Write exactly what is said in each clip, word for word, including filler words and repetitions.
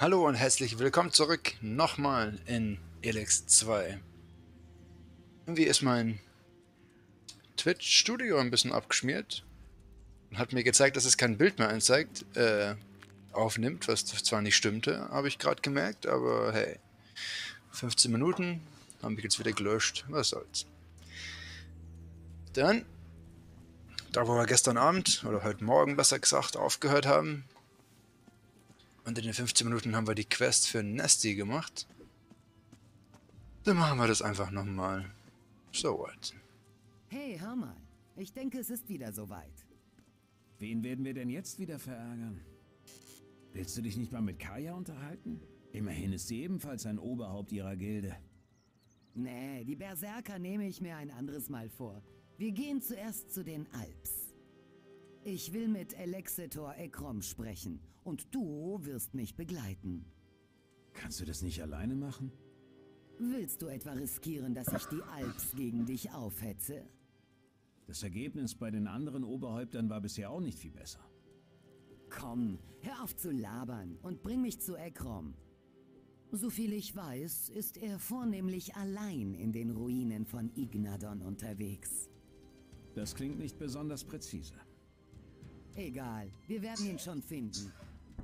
Hallo und herzlich willkommen zurück nochmal in Elex zwei. Irgendwie ist mein Twitch-Studio ein bisschen abgeschmiert und hat mir gezeigt, dass es kein Bild mehr anzeigt, äh, aufnimmt, was zwar nicht stimmte, habe ich gerade gemerkt, aber hey, fünfzehn Minuten haben wir jetzt wieder gelöscht, was soll's. Dann, da wo wir gestern Abend, oder heute Morgen besser gesagt, aufgehört haben, und in den fünfzehn Minuten haben wir die Quest für Nasty gemacht, dann machen wir das einfach nochmal. So what? Hey, hör mal. Ich denke, es ist wieder soweit. Wen werden wir denn jetzt wieder verärgern? Willst du dich nicht mal mit Kaya unterhalten? Immerhin ist sie ebenfalls ein Oberhaupt ihrer Gilde. Nee, die Berserker nehme ich mir ein anderes Mal vor. Wir gehen zuerst zu den Alps. Ich will mit Alexetor Ekrom sprechen und du wirst mich begleiten. Kannst du das nicht alleine machen? Willst du etwa riskieren, dass ich die Alps gegen dich aufhetze? Das Ergebnis bei den anderen Oberhäuptern war bisher auch nicht viel besser. Komm, hör auf zu labern und bring mich zu Ekrom. Soviel ich weiß, ist er vornehmlich allein in den Ruinen von Ignadon unterwegs. Das klingt nicht besonders präzise. Egal, wir werden ihn schon finden.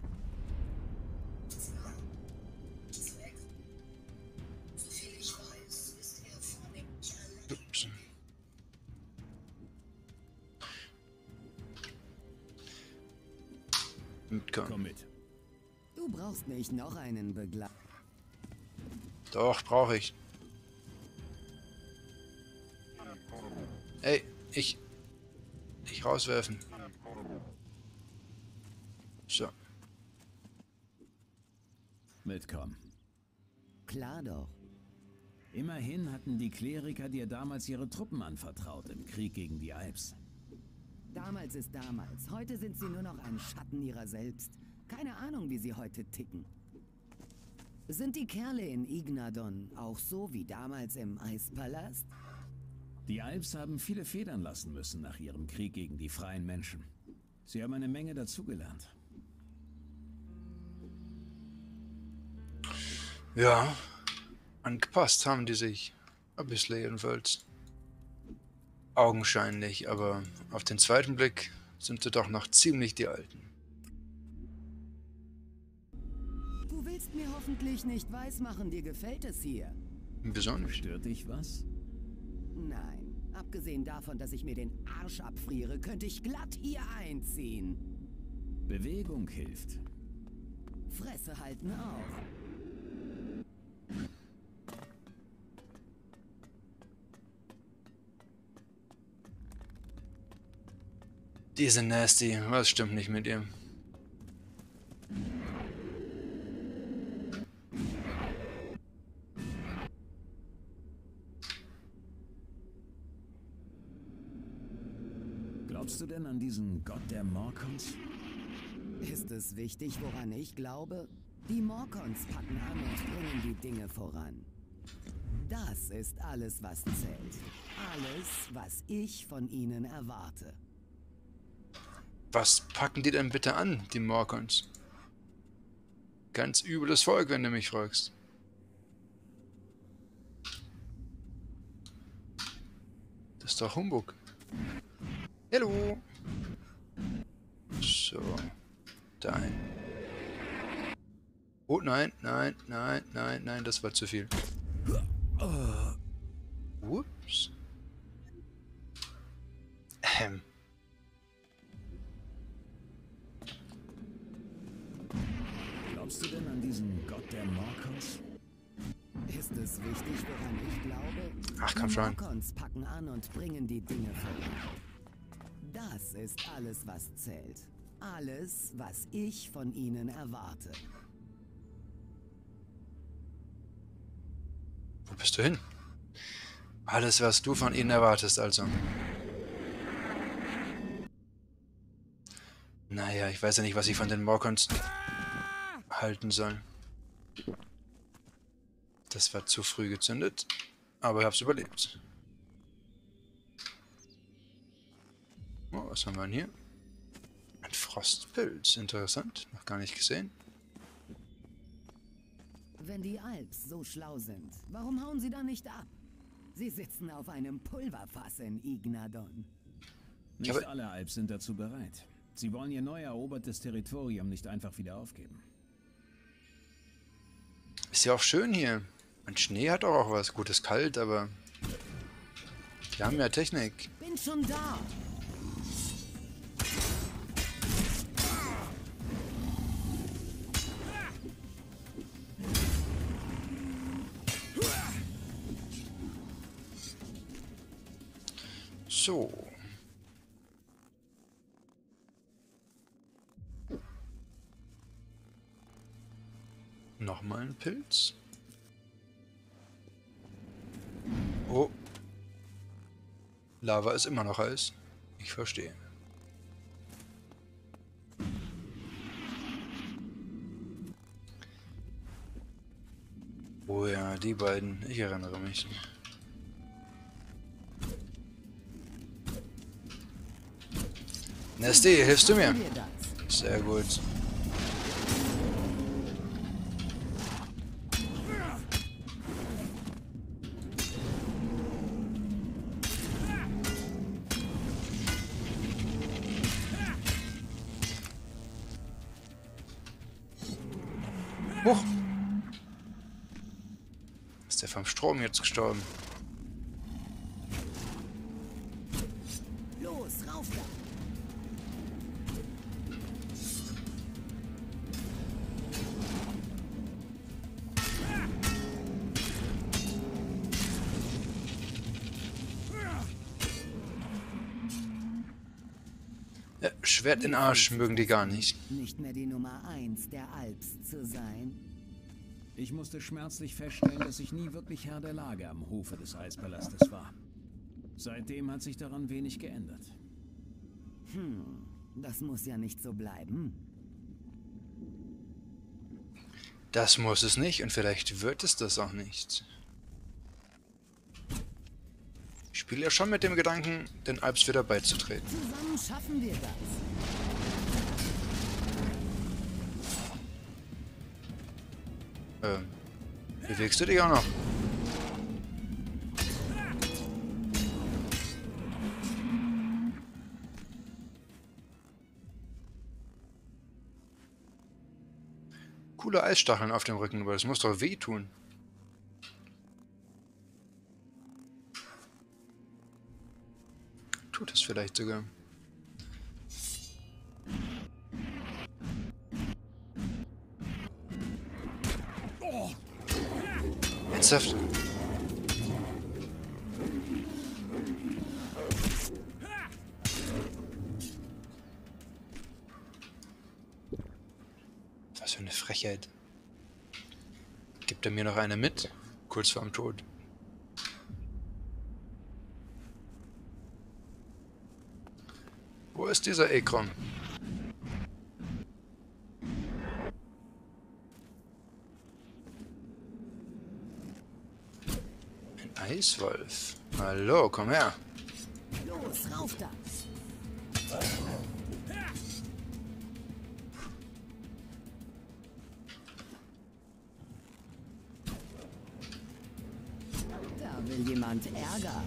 Ups. Mitkommen. Komm mit. Du brauchst nicht noch einen Begleiter. Doch, brauche ich. Ey, ich... Ich rauswerfen. So. Mitkommen. Klar doch. Immerhin hatten die Kleriker dir damals ihre Truppen anvertraut im Krieg gegen die Alps. Damals ist damals. Heute sind sie nur noch ein Schatten ihrer selbst. Keine Ahnung, wie sie heute ticken. Sind die Kerle in Ignadon auch so wie damals im Eispalast? Die Alps haben viele federn lassen müssen nach ihrem Krieg gegen die freien Menschen. Sie haben eine Menge dazugelernt. Ja. Angepasst haben die sich. Ein bisschen jedenfalls. Augenscheinlich, aber auf den zweiten Blick sind sie doch noch ziemlich die Alten. Du willst mir hoffentlich nicht weismachen, dir gefällt es hier. Wieso nicht? Stört dich was? Nein, abgesehen davon, dass ich mir den Arsch abfriere, könnte ich glatt hier einziehen. Bewegung hilft. Fresse halten auch. Diese Nasty, was stimmt nicht mit ihm? Glaubst du denn an diesen Gott der Morkons? Ist es wichtig, woran ich glaube? Die Morkons packen an und bringen die Dinge voran. Das ist alles, was zählt. Alles, was ich von ihnen erwarte. Was packen die denn bitte an, die Morkons? Ganz übles Volk, wenn du mich fragst. Das ist doch Humbug. Hallo. So. Dahin. Oh nein, nein, nein, nein, nein, das war zu viel. Ups. Ähm. Glaubst du denn an diesen Gott der Morkons? Ist es wichtig, woran ich glaube? Ach, komm die schon. Morkons packen an und bringen die Dinge voran. Das ist alles, was zählt. Alles, was ich von ihnen erwarte. Wo bist du hin? Alles, was du von ihnen erwartest, also. Naja, ich weiß ja nicht, was ich von den Morkons halten soll. Das war zu früh gezündet, aber ich hab's überlebt. Oh, was haben wir denn hier? Ein Frostpilz, interessant, noch gar nicht gesehen. Wenn die Alps so schlau sind, warum hauen sie dann nicht ab? Sie sitzen auf einem Pulverfass in Ignadon. Nicht Aber- alle Alps sind dazu bereit. Sie wollen ihr neu erobertes Territorium nicht einfach wieder aufgeben. Ist ja auch schön hier. Und Schnee hat auch, auch was. Gut, ist kalt, aber wir haben ja Technik. Bin schon da. So. Nochmal ein Pilz. Oh. Lava ist immer noch heiß. Ich verstehe. Oh ja, die beiden. Ich erinnere mich. Nesty, hilfst du mir? Machen wir das. Sehr gut. Huch. Ist der vom Strom jetzt gestorben? Los, rauf da. Ja, Schwert in Arsch mögen die gar nicht. Nicht mehr die Nummer eins der Alps zu sein. Ich musste schmerzlich feststellen, dass ich nie wirklich Herr der Lage am Hofe des Eispalastes war. Seitdem hat sich daran wenig geändert. Hm, das muss ja nicht so bleiben. Das muss es nicht und vielleicht wird es das auch nicht. Ich spiele ja schon mit dem Gedanken, den Alps wieder beizutreten. Zusammen schaffen wir das. Ähm, bewegst du dich auch noch? Coole Eisstacheln auf dem Rücken, aber das muss doch wehtun. Tut es vielleicht sogar. Ernsthaft? Was für eine Frechheit. Gibt er mir noch eine mit? Kurz vorm Tod. Wo ist dieser Ekrom? Ein Eiswolf. Hallo, komm her. Los, rauf da. Da will jemand Ärger.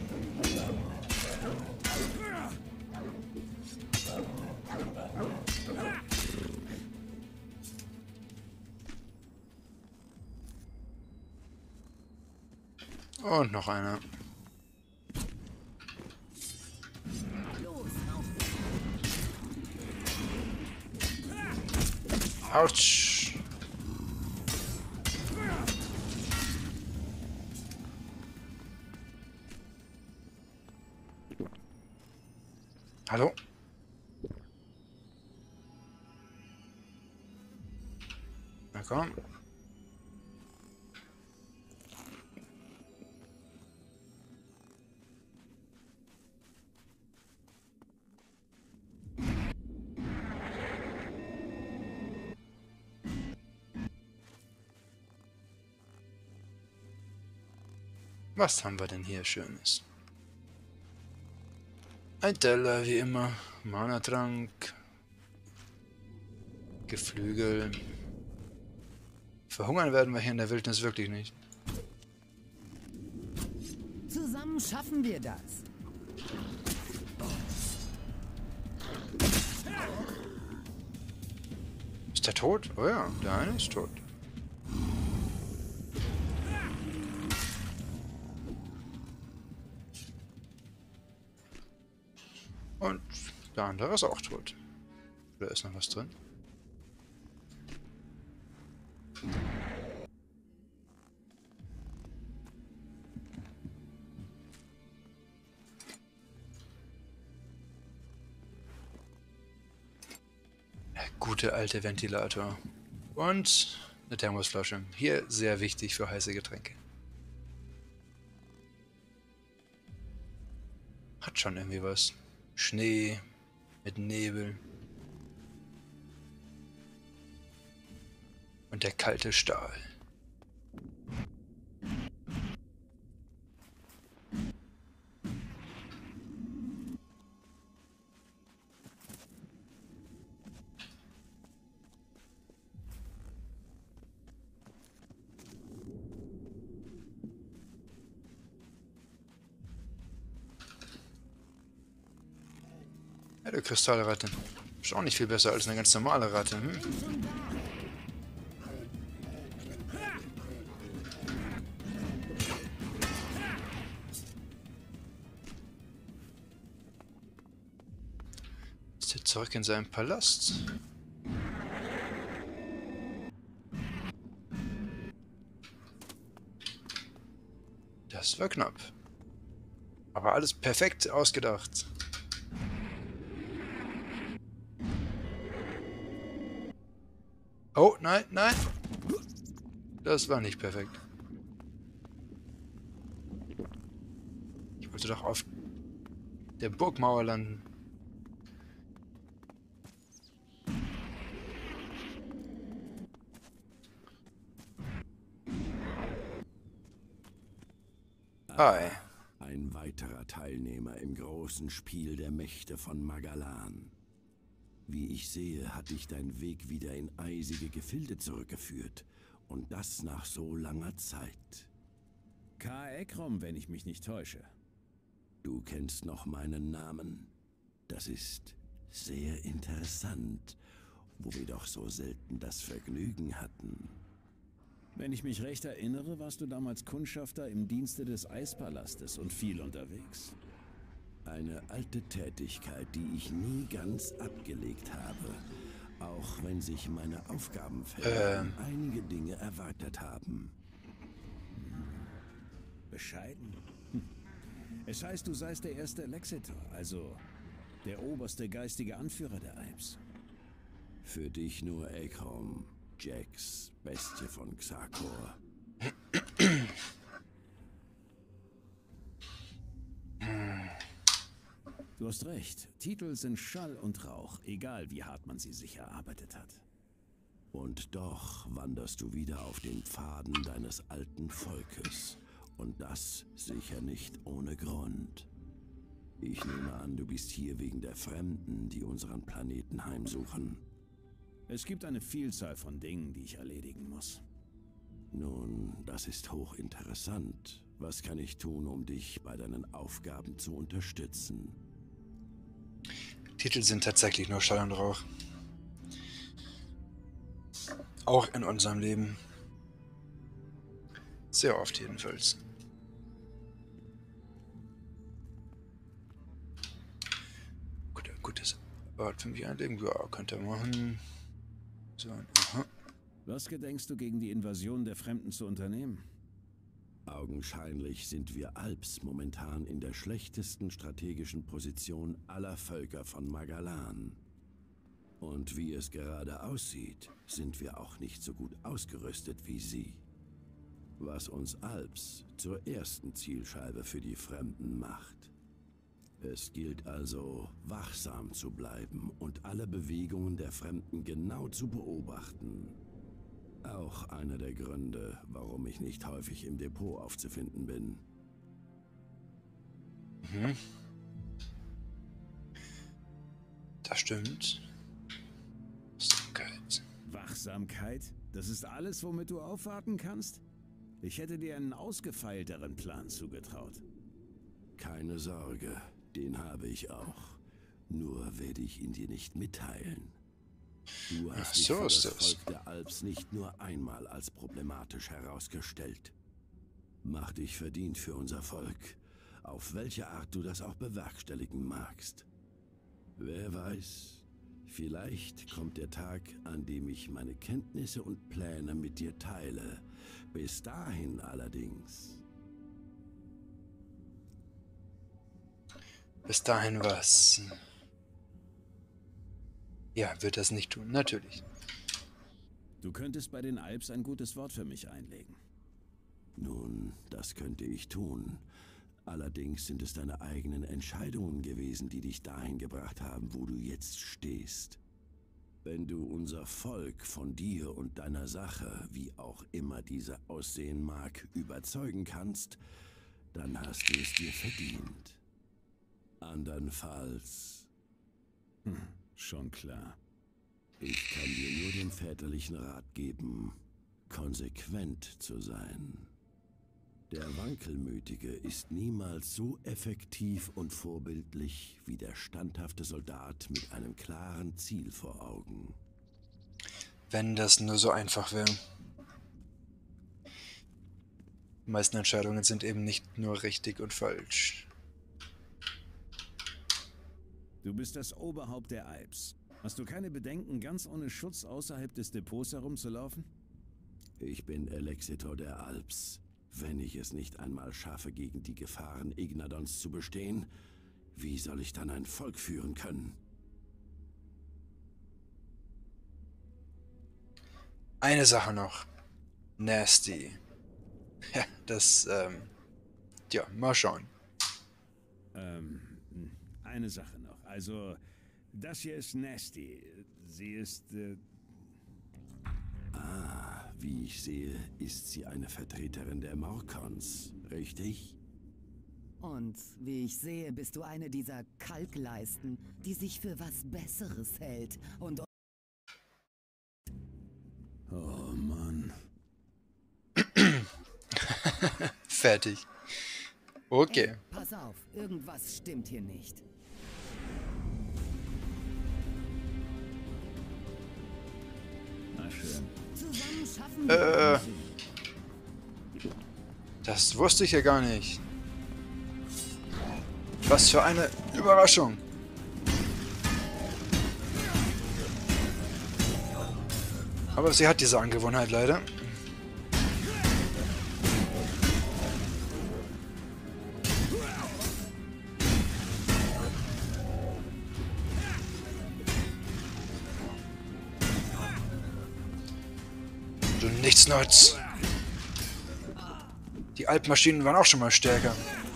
Und noch einer. Los, rauf da. Autsch. Hallo? Na komm. Was haben wir denn hier Schönes? Ein Teller, wie immer. Mana-Trank. Geflügel. Verhungern werden wir hier in der Wildnis wirklich nicht. Zusammen schaffen wir das. Ist der tot? Oh ja, der eine ist tot. Und der andere ist auch tot. Da ist noch was drin. Der gute alte Ventilator. Und eine Thermosflasche. Hier sehr wichtig für heiße Getränke. Hat schon irgendwie was. Schnee mit Nebel. Und der kalte Stahl. Ja, der Kristallratte. Ist auch nicht viel besser als eine ganz normale Ratte. Hm? Ist er zurück in seinen Palast? Das war knapp. Aber alles perfekt ausgedacht. Oh, nein, nein. Das war nicht perfekt. Ich wollte doch auf der Burgmauer landen. Hi. Ein weiterer Teilnehmer im großen Spiel der Mächte von Magalan. Wie ich sehe, hat dich dein Weg wieder in eisige Gefilde zurückgeführt. Und das nach so langer Zeit. Ka Ekrom, wenn ich mich nicht täusche. Du kennst noch meinen Namen. Das ist sehr interessant, wo wir doch so selten das Vergnügen hatten. Wenn ich mich recht erinnere, warst du damals Kundschafter im Dienste des Eispalastes und viel unterwegs. Eine alte Tätigkeit, die ich nie ganz abgelegt habe. Auch wenn sich meine Aufgabenfelder Ähm. um einige Dinge erweitert haben. Bescheiden. Hm. Es heißt, du seist der erste Lexitor, also der oberste geistige Anführer der Alps. Für dich nur Ekrom, Jax, Bestie von Xakor. Du hast recht. Titel sind Schall und Rauch, egal wie hart man sie sich erarbeitet hat. Und doch wanderst du wieder auf den Pfaden deines alten Volkes. Und das sicher nicht ohne Grund. Ich nehme an, du bist hier wegen der Fremden, die unseren Planeten heimsuchen. Es gibt eine Vielzahl von Dingen, die ich erledigen muss. Nun, das ist hochinteressant. Was kann ich tun, um dich bei deinen Aufgaben zu unterstützen? Titel sind tatsächlich nur Schall und Rauch. Auch in unserem Leben. Sehr oft jedenfalls. Gut, gutes Ort für mich einlegen. Ja, könnte er machen. So, aha. Was gedenkst du gegen die Invasion der Fremden zu unternehmen? Augenscheinlich sind wir Alps momentan in der schlechtesten strategischen Position aller Völker von Magalan. Und wie es gerade aussieht, sind wir auch nicht so gut ausgerüstet wie sie. Was uns Alps zur ersten Zielscheibe für die Fremden macht. Es gilt also, wachsam zu bleiben und alle Bewegungen der Fremden genau zu beobachten. Auch einer der Gründe, warum ich nicht häufig im Depot aufzufinden bin. Mhm. Das stimmt. Wachsamkeit. Wachsamkeit? Das ist alles, womit du aufwarten kannst? Ich hätte dir einen ausgefeilteren Plan zugetraut. Keine Sorge, den habe ich auch. Nur werde ich ihn dir nicht mitteilen. Du hast Ach, dich so für ist das das. Volk der Alps nicht nur einmal als problematisch herausgestellt. Mach dich verdient für unser Volk, auf welche Art du das auch bewerkstelligen magst. Wer weiß, vielleicht kommt der Tag, an dem ich meine Kenntnisse und Pläne mit dir teile. Bis dahin allerdings. Bis dahin was? Ja, wird das nicht tun, natürlich. Du könntest bei den Alps ein gutes Wort für mich einlegen. Nun, das könnte ich tun. Allerdings sind es deine eigenen Entscheidungen gewesen, die dich dahin gebracht haben, wo du jetzt stehst. Wenn du unser Volk von dir und deiner Sache, wie auch immer diese aussehen mag, überzeugen kannst, dann hast du es dir verdient. Andernfalls... Hm, schon klar. Ich kann dir nur den väterlichen Rat geben, konsequent zu sein. Der Wankelmütige ist niemals so effektiv und vorbildlich wie der standhafte Soldat mit einem klaren Ziel vor Augen. Wenn das nur so einfach wäre. Die meisten Entscheidungen sind eben nicht nur richtig und falsch. Du bist das Oberhaupt der Alps. Hast du keine Bedenken, ganz ohne Schutz außerhalb des Depots herumzulaufen? Ich bin Elexitor der Alps. Wenn ich es nicht einmal schaffe, gegen die Gefahren Ignadons zu bestehen, wie soll ich dann ein Volk führen können? Eine Sache noch. Nasty. Ja, das, ähm... ja, mal schauen. Ähm, eine Sache noch. Also, das hier ist Nasty. Sie ist, äh... Ah, wie ich sehe, ist sie eine Vertreterin der Morkons, richtig? Und wie ich sehe, bist du eine dieser Kalkleisten, die sich für was Besseres hält und... Oh Mann. Fertig. Okay. Ey, pass auf, irgendwas stimmt hier nicht. Na schön. Zusammen schaffen wir Äh, das wusste ich ja gar nicht. Was für eine Überraschung. Aber sie hat diese Angewohnheit leider. Du Nichtsnutz. Die Alpmaschinen waren auch schon mal stärker.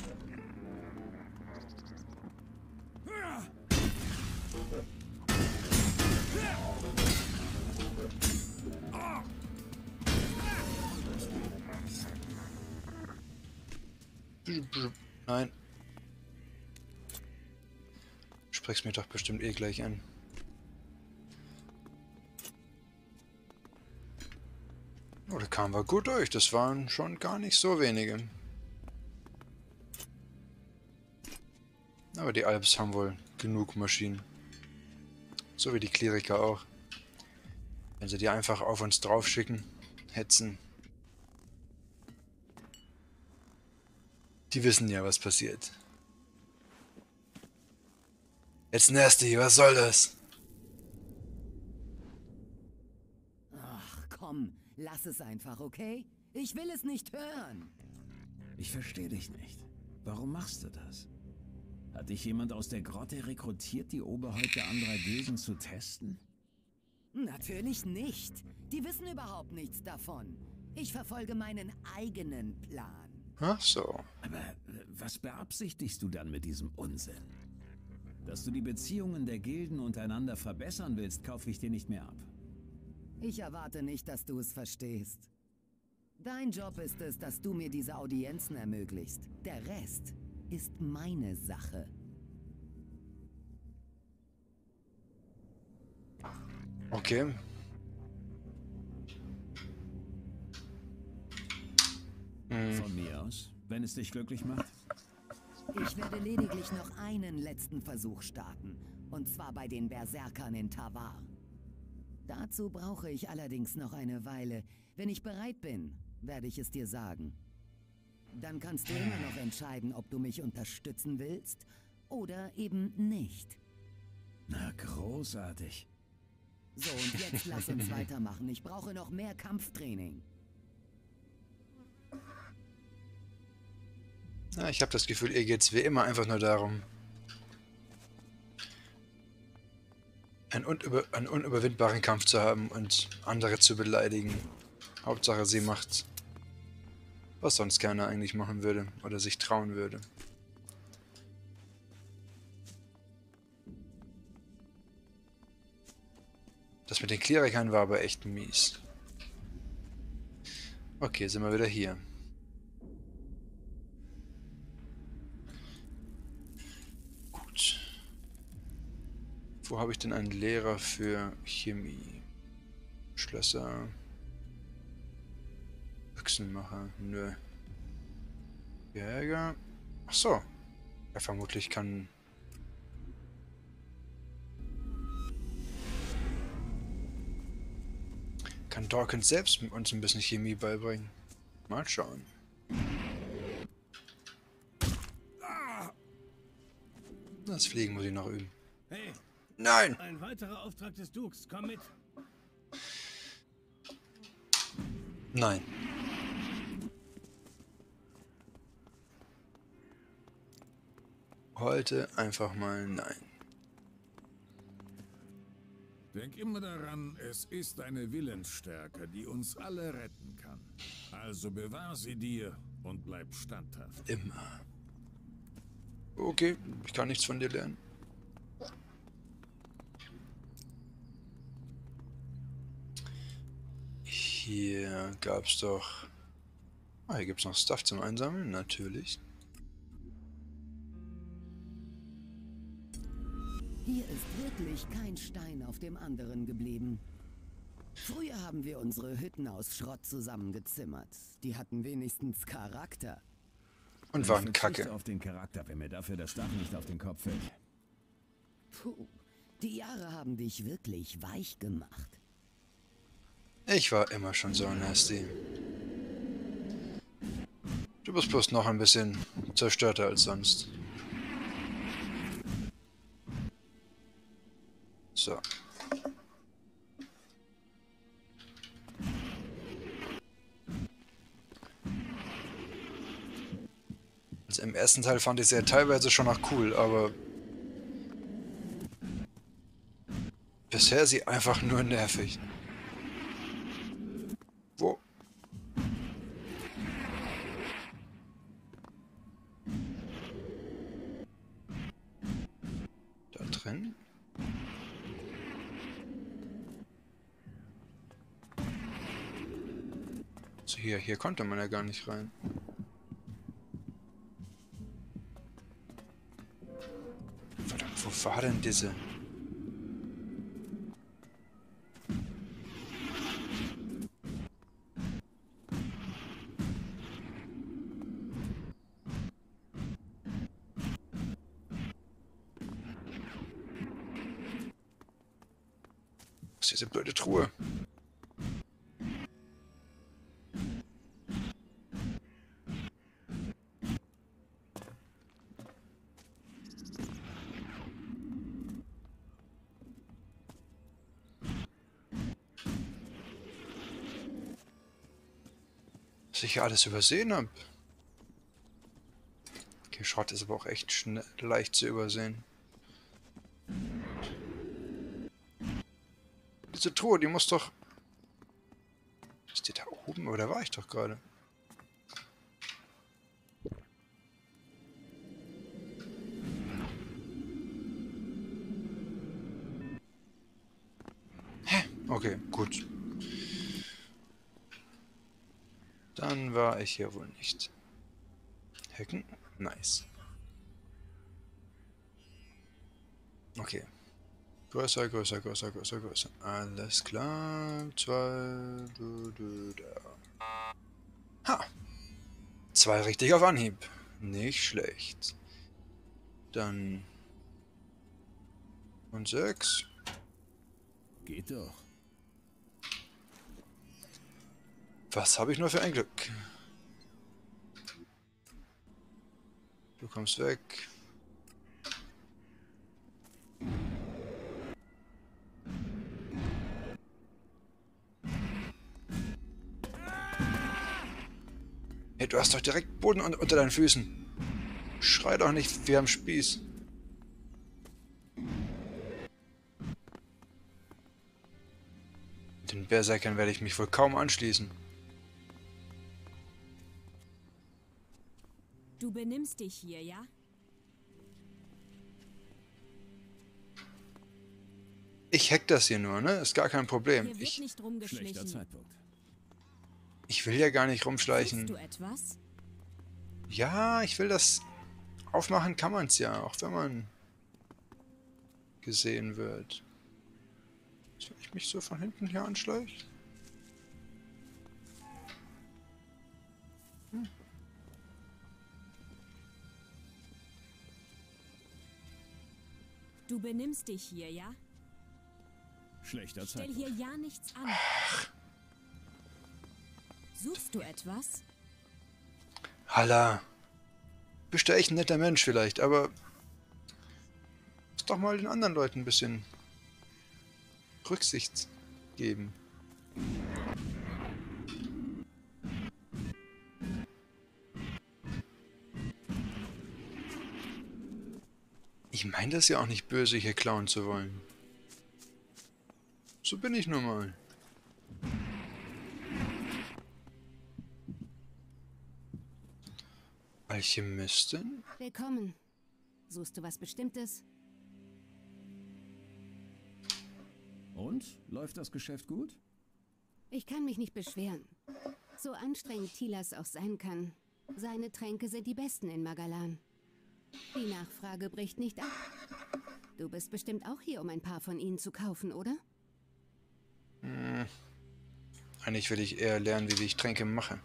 Nein. Sprich's mir doch bestimmt eh gleich an. Oh, da kamen wir gut durch. Das waren schon gar nicht so wenige. Aber die Alps haben wohl genug Maschinen. So wie die Kleriker auch. Wenn sie die einfach auf uns drauf schicken, hetzen. Die wissen ja, was passiert. Jetzt Nasty, was soll das? Ach, komm, lass es einfach, okay? Ich will es nicht hören. Ich verstehe dich nicht. Warum machst du das? Hat dich jemand aus der Grotte rekrutiert, die Oberhäupter anderer Gilden zu testen? Natürlich nicht. Die wissen überhaupt nichts davon. Ich verfolge meinen eigenen Plan. Ach so. Aber äh, was beabsichtigst du dann mit diesem Unsinn? Dass du die Beziehungen der Gilden untereinander verbessern willst, kaufe ich dir nicht mehr ab. Ich erwarte nicht, dass du es verstehst. Dein Job ist es, dass du mir diese Audienzen ermöglichst. Der Rest ist meine Sache. Okay. Hm. Von mir aus, wenn es dich glücklich macht. Ich werde lediglich noch einen letzten Versuch starten. Und zwar bei den Berserkern in Tavar. Dazu brauche ich allerdings noch eine Weile. Wenn ich bereit bin, werde ich es dir sagen. Dann kannst du immer noch entscheiden, ob du mich unterstützen willst oder eben nicht. Na, großartig. So, und jetzt lass uns weitermachen. Ich brauche noch mehr Kampftraining. Ja, ich habe das Gefühl, ihr geht's wie immer einfach nur darum, einen, unüber einen unüberwindbaren Kampf zu haben und andere zu beleidigen. Hauptsache, sie macht, was sonst keiner eigentlich machen würde oder sich trauen würde. Das mit den Klerikern war aber echt mies. Okay, sind wir wieder hier. Gut. Wo habe ich denn einen Lehrer für Chemie? Schlösser. Büchsenmacher. Nö. Jäger. Ach so. Ja, vermutlich kann... Kann Dawkins selbst uns ein bisschen Chemie beibringen. Mal schauen. Das Fliegen muss ich noch üben. Hey, Nein! ein weiterer Auftrag des Dukes. Komm mit. Nein. Heute einfach mal nein. Denk immer daran, es ist deine Willensstärke, die uns alle retten kann. Also bewahr sie dir und bleib standhaft. Immer. Okay, ich kann nichts von dir lernen. Hier gab's doch... Ah, hier gibt's noch Stuff zum Einsammeln, natürlich. Hier ist wirklich kein Stein auf dem anderen geblieben. Früher haben wir unsere Hütten aus Schrott zusammengezimmert. Die hatten wenigstens Charakter. Und Ich waren verzichte kacke. auf den Charakter, wenn mir dafür das Dach nicht auf den Kopf fällt. Puh, die Jahre haben dich wirklich weich gemacht. Ich war immer schon so nasty. Du bist bloß noch ein bisschen zerstörter als sonst. So. Also im ersten Teil fand ich es ja teilweise schon noch cool, aber bisher sie einfach nur nervig. Wo? Da drin? So, hier, hier konnte man ja gar nicht rein. Verdammt, wo war denn diese? Was ist diese blöde Truhe? Was ich hier alles übersehen habe. Okay, Schrott ist aber auch echt schnell, leicht zu übersehen. Diese Truhe, die muss doch... Ist die da oben? Oder war ich doch gerade? Hä? Okay, gut. Dann war ich hier wohl nicht. Hacken? Nice. Okay. Größer, größer, größer, größer, größer. Alles klar. Zwei, du, du, da. Ha! zwei richtig auf Anhieb. Nicht schlecht. Dann... Und sechs. Geht doch. Was habe ich nur für ein Glück? Du kommst weg. Hey, du hast doch direkt Boden un unter deinen Füßen. Schrei doch nicht, wir haben Spieß. Den Berserkern werde ich mich wohl kaum anschließen. Du benimmst dich hier, ja? Ich hack das hier nur, ne? Ist gar kein Problem. Hier wird Ich, nicht Schlechter rumgeschlichen. Zeitpunkt. ich will ja gar nicht Suchst rumschleichen. du etwas? Ja, ich will das... Aufmachen kann man es ja, auch wenn man gesehen wird. Soll ich mich so von hinten hier anschleichen? Hm. Du benimmst dich hier, ja? Schlechter Stell Zeitpunkt. hier ja nichts an. Suchst du etwas? Halla. Bist du echt ein netter Mensch vielleicht, aber... Muss doch mal den anderen Leuten ein bisschen... Rücksicht geben. Ich meine das ja auch nicht böse, hier klauen zu wollen. So bin ich nun mal. Alchemistin? Willkommen. Suchst du was Bestimmtes? Und? Läuft das Geschäft gut? Ich kann mich nicht beschweren. So anstrengend Tilas auch sein kann. Seine Tränke sind die besten in Magalan. Die Nachfrage bricht nicht ab. Du bist bestimmt auch hier, um ein paar von ihnen zu kaufen, oder? Hm. Eigentlich will ich eher lernen, wie ich Tränke mache.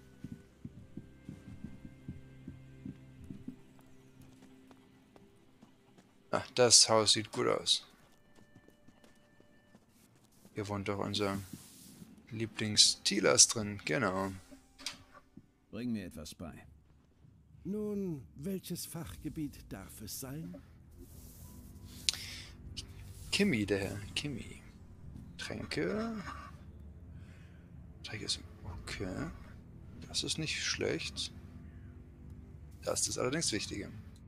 Ah, das Haus sieht gut aus. Hier wohnt doch unser Lieblings-Tilas drin, genau. Bring mir etwas bei. Nun, welches Fachgebiet darf es sein? Kimi, der Herr, Kimi. Tränke. Tränke ist... Okay. Das ist nicht schlecht. Das ist allerdings wichtiger.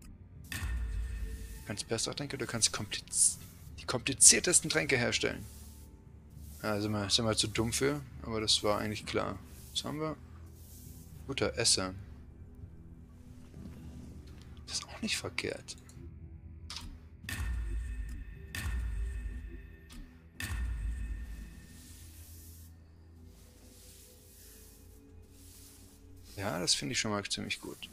Du kannst bessere Tränke, du kannst kompliz die kompliziertesten Tränke herstellen. Ja, sind wir, sind wir zu dumm für, aber das war eigentlich klar. Was haben wir? Guter Esser. Das ist auch nicht verkehrt. Ja, das finde ich schon mal ziemlich gut.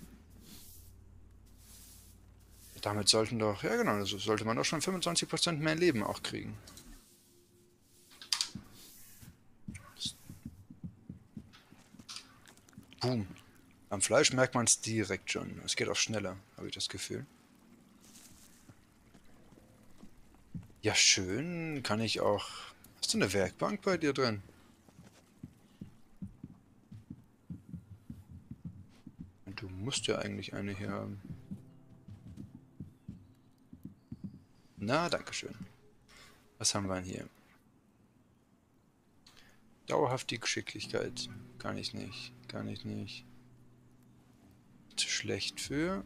Damit sollten doch, ja genau, also sollte man doch schon fünfundzwanzig Prozent mehr Leben auch kriegen. Boom. Am Fleisch merkt man es direkt schon. Es geht auch schneller, habe ich das Gefühl. Ja, schön. Kann ich auch... Hast du eine Werkbank bei dir drin? Du musst ja eigentlich eine hier haben. Na, dankeschön. Was haben wir denn hier? Dauerhaft die Geschicklichkeit. Kann ich nicht. Kann ich nicht. Zu schlecht für...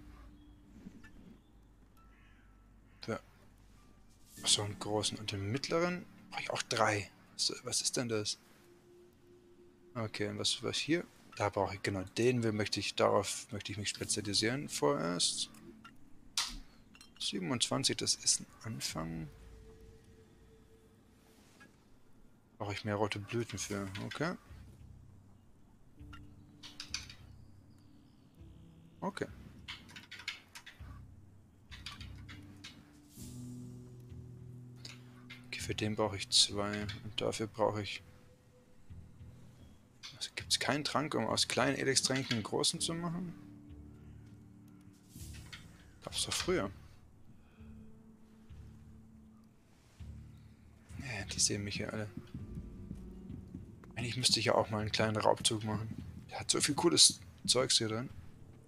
Für... So einen großen und den mittleren brauche ich auch drei. Was, was ist denn das? Okay, was was hier? Da brauche ich genau den. Will möchte ich darauf möchte ich mich spezialisieren vorerst. siebenundzwanzig, das ist ein Anfang. Brauche ich mehr rote Blüten für, okay. Okay. Okay, für den brauche ich zwei und dafür brauche ich... Was gibt Gibt's keinen Trank, um aus kleinen Elix-Tränken einen großen zu machen? Gab's doch früher. Ja, die sehen mich hier alle. Eigentlich müsste ich ja auch mal einen kleinen Raubzug machen. Der hat so viel cooles Zeugs hier drin.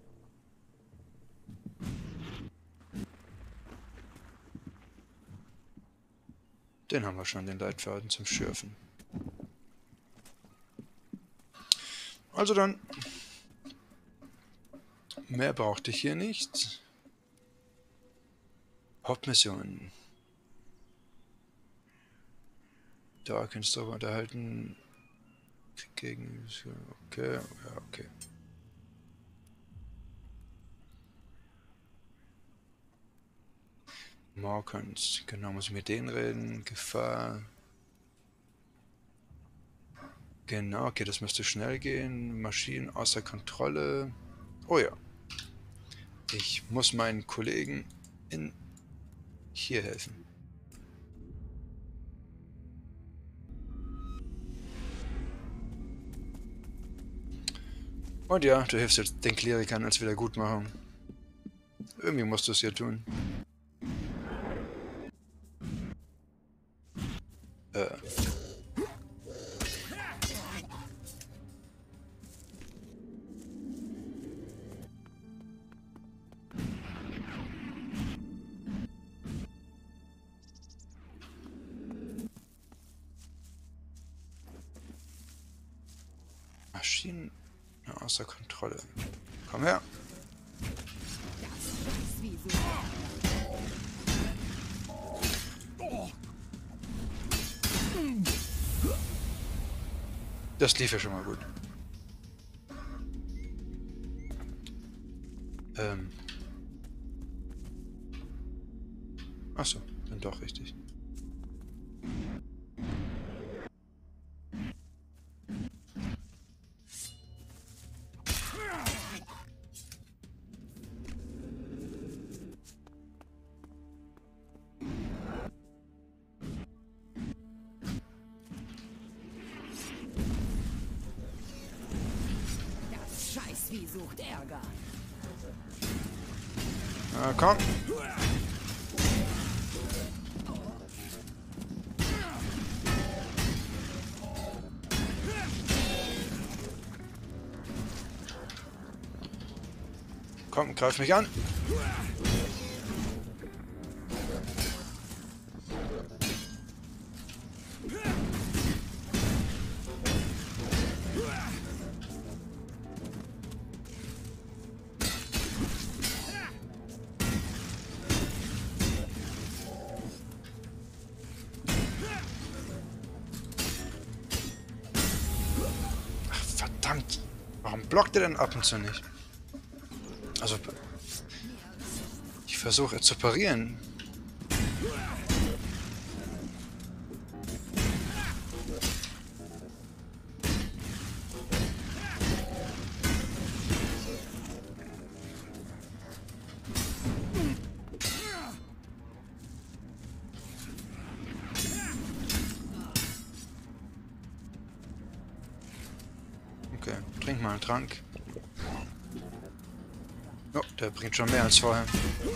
Den haben wir schon, den Leitfaden zum Schürfen. Also dann, mehr brauchte ich hier nicht. Hauptmission. Da kannst du aber unterhalten. Gegen. Okay, ja, okay. Morkons, genau, muss ich mit denen reden. Gefahr. Genau, okay, das müsste schnell gehen. Maschinen außer Kontrolle. Oh ja. Ich muss meinen Kollegen in hier helfen. Und ja, du hilfst jetzt den Klerikern als Wiedergutmachung. Irgendwie musst du es ja tun. Äh. Maschinen außer Kontrolle. Komm her. Das lief ja schon mal gut. Ähm. Achso, bin doch richtig. Scheißvieh sucht Ärger. Na komm. Komm, greif mich an. Ach, verdammt. Warum blockt er denn ab und zu nicht? Also, ich versuche zu parieren. Okay, trink mal einen Trank. Oh, der bringt schon mehr als vorher.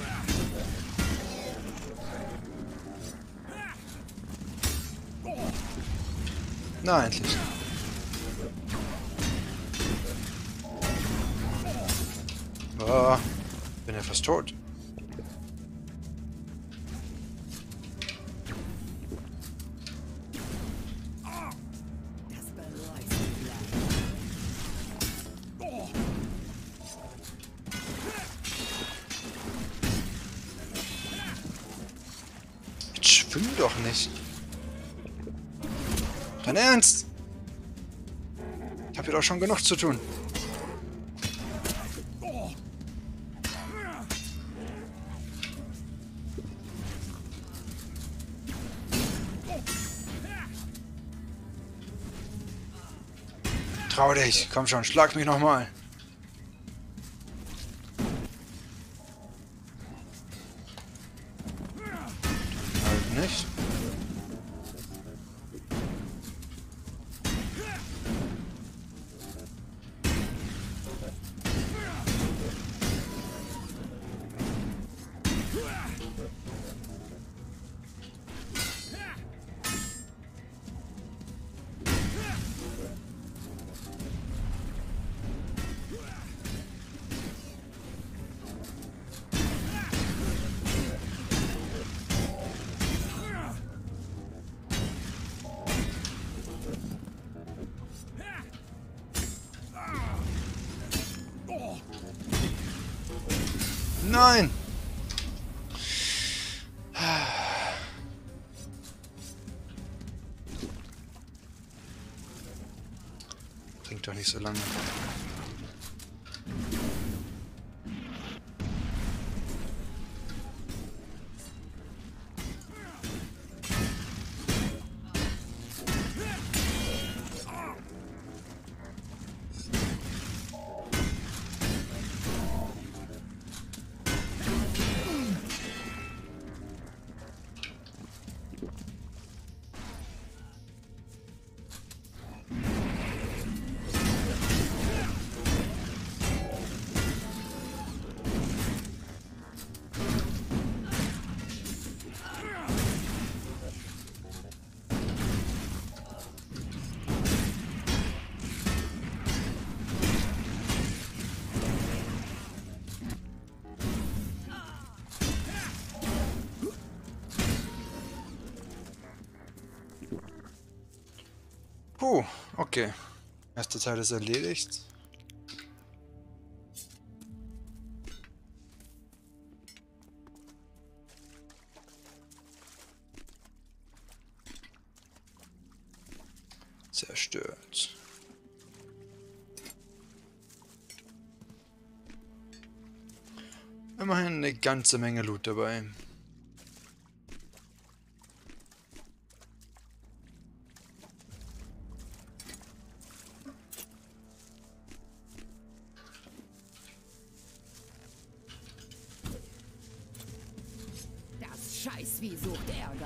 Na, endlich. Oh, bin ja fast tot. Schwimm doch nicht. Dein Ernst? Ich hab hier doch schon genug zu tun. Trau dich, komm schon, schlag mich nochmal. Halt nicht. Nein! Bringt doch nicht so lange. Puh, okay. Erster Teil ist erledigt. Zerstört. Immerhin eine ganze Menge Loot dabei. Scheißvieh sucht Ärger.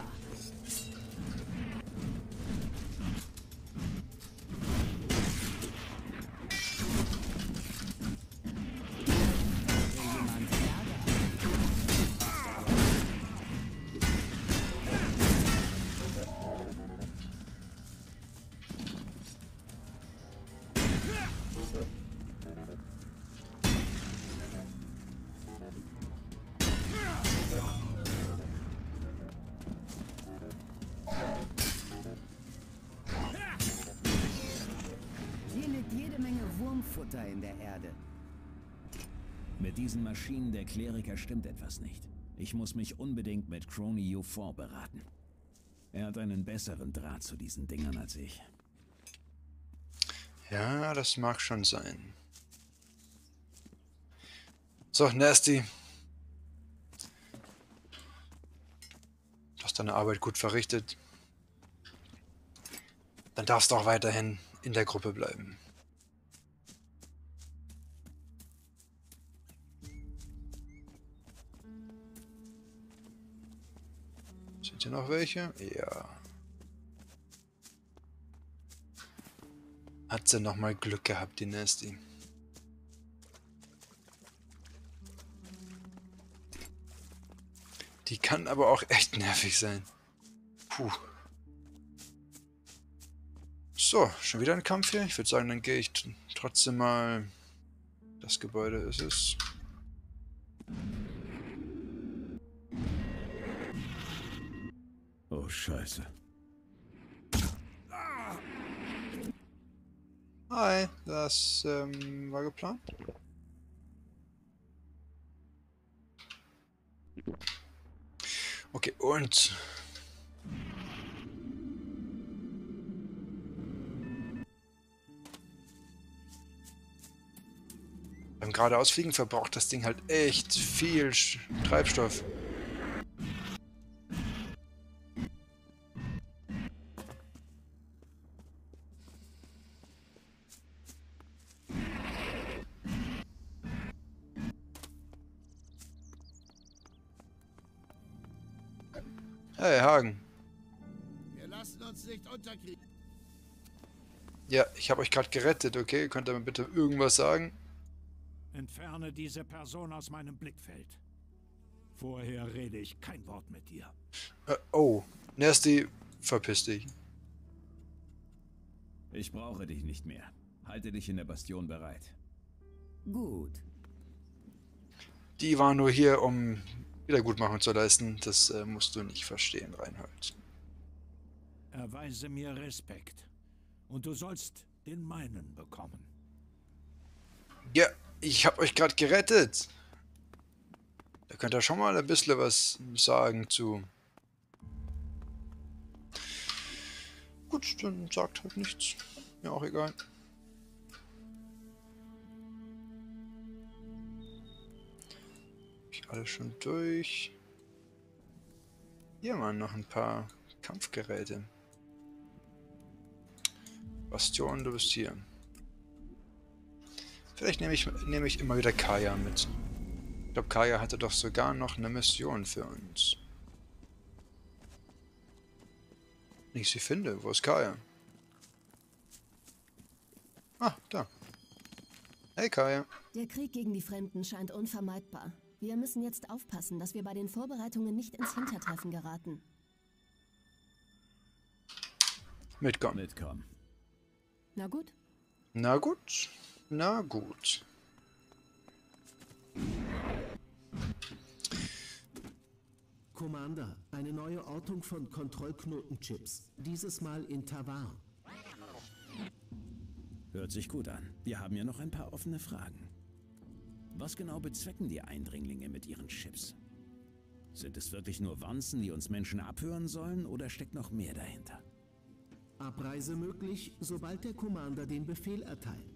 Futter in der Erde. Mit diesen Maschinen der Kleriker stimmt etwas nicht. Ich muss mich unbedingt mit Crony U vier beraten. Er hat einen besseren Draht zu diesen Dingern als ich. Ja, das mag schon sein. So, Nasty. Du hast deine Arbeit gut verrichtet. Dann darfst du auch weiterhin in der Gruppe bleiben. Sind hier noch welche? Ja. Hat sie noch mal Glück gehabt, die Nasty. Die kann aber auch echt nervig sein. Puh. So, schon wieder ein Kampf hier. Ich würde sagen, dann gehe ich trotzdem mal... Das Gebäude ist es. Oh, Scheiße. Hi, das ähm, war geplant. Okay, und... Beim geradeausfliegen verbraucht das Ding halt echt viel Sch- Treibstoff. Hey, Hagen. Wir lassen uns nicht unterkriegen. Ja, ich habe euch gerade gerettet, okay? Könnt ihr mir bitte irgendwas sagen? Entferne diese Person aus meinem Blickfeld. Vorher rede ich kein Wort mit dir. Äh, oh, Nasty, verpiss dich. Ich brauche dich nicht mehr. Halte dich in der Bastion bereit. Gut. Die war nur hier, um Wiedergutmachung zu leisten. Das äh, musst du nicht verstehen, Reinhold. Erweise mir Respekt. Und du sollst den meinen bekommen. Ja, ich habe euch gerade gerettet. Ihr könnt ja schon mal ein bisschen was sagen zu... Gut, dann sagt halt nichts. Mir auch egal. Ich alles schon durch. Hier waren noch ein paar Kampfgeräte. Bastion, du bist hier. Vielleicht nehme ich, nehme ich immer wieder Kaya mit. Ich glaube, Kaya hatte doch sogar noch eine Mission für uns. Wenn ich sie finde, wo ist Kaya? Ah, da. Hey Kaya. Der Krieg gegen die Fremden scheint unvermeidbar. Wir müssen jetzt aufpassen, dass wir bei den Vorbereitungen nicht ins Hintertreffen geraten. Mitkommen. Mitkommen. Na gut. Na gut. Na gut. Commander, eine neue Ortung von Kontrollknotenchips. Dieses Mal in Tavar. Hört sich gut an. Wir haben ja noch ein paar offene Fragen. Was genau bezwecken die Eindringlinge mit ihren Chips? Sind es wirklich nur Wanzen, die uns Menschen abhören sollen, oder steckt noch mehr dahinter? Abreise möglich, sobald der Commander den Befehl erteilt.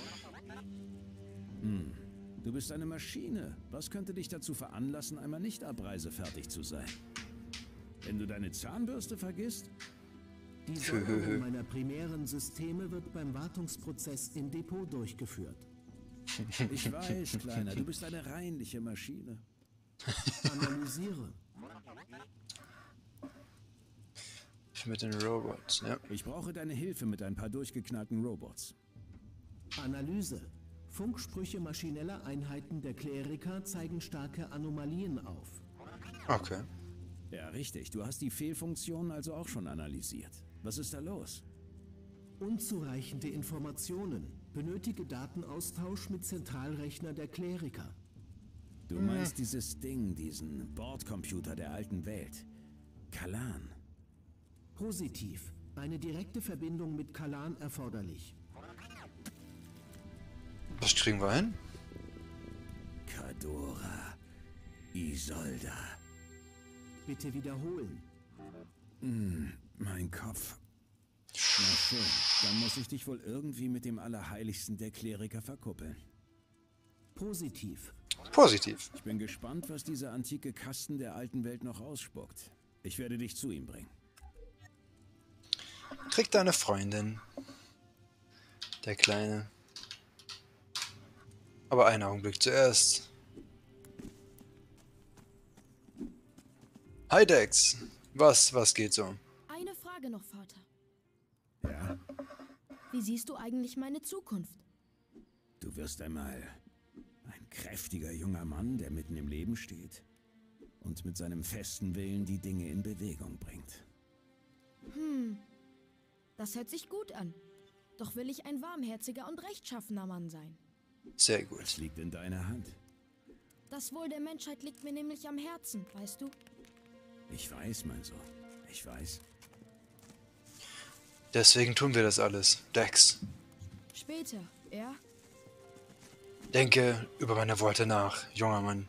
Hm. Du bist eine Maschine. Was könnte dich dazu veranlassen, einmal nicht abreisefertig zu sein? Wenn du deine Zahnbürste vergisst? Die Säuberung meiner primären Systeme wird beim Wartungsprozess im Depot durchgeführt. Ich weiß, Kleiner, du bist eine reinliche Maschine. Analysiere. Mit den Robots, ja. Ich brauche deine Hilfe mit ein paar durchgeknallten Robots. Analyse. Funksprüche maschineller Einheiten der Kleriker zeigen starke Anomalien auf. Okay. Ja, richtig. Du hast die Fehlfunktionen also auch schon analysiert. Was ist da los? Unzureichende Informationen. Benötige Datenaustausch mit Zentralrechner der Kleriker. Du meinst dieses Ding, diesen Bordcomputer der alten Welt. Kalan. Positiv. Eine direkte Verbindung mit Kalan erforderlich. Was kriegen wir hin? Kadora. Isolda. Bitte wiederholen. Hm, mein Kopf. Na schön, dann muss ich dich wohl irgendwie mit dem Allerheiligsten der Kleriker verkuppeln. Positiv. Positiv. Ich bin gespannt, was dieser antike Kasten der alten Welt noch ausspuckt. Ich werde dich zu ihm bringen. Kriegt deine Freundin. Der Kleine. Aber einen Augenblick zuerst. Hi Dex. Was, was geht so? Eine Frage noch, Vater. Ja? Wie siehst du eigentlich meine Zukunft? Du wirst einmal ein kräftiger junger Mann, der mitten im Leben steht und mit seinem festen Willen die Dinge in Bewegung bringt. Hm, das hört sich gut an. Doch will ich ein warmherziger und rechtschaffener Mann sein. Sehr gut. Es liegt in deiner Hand. Das Wohl der Menschheit liegt mir nämlich am Herzen, weißt du? Ich weiß, mein Sohn. Ich weiß. Deswegen tun wir das alles, Dex. Später, ja? Denke über meine Worte nach, junger Mann.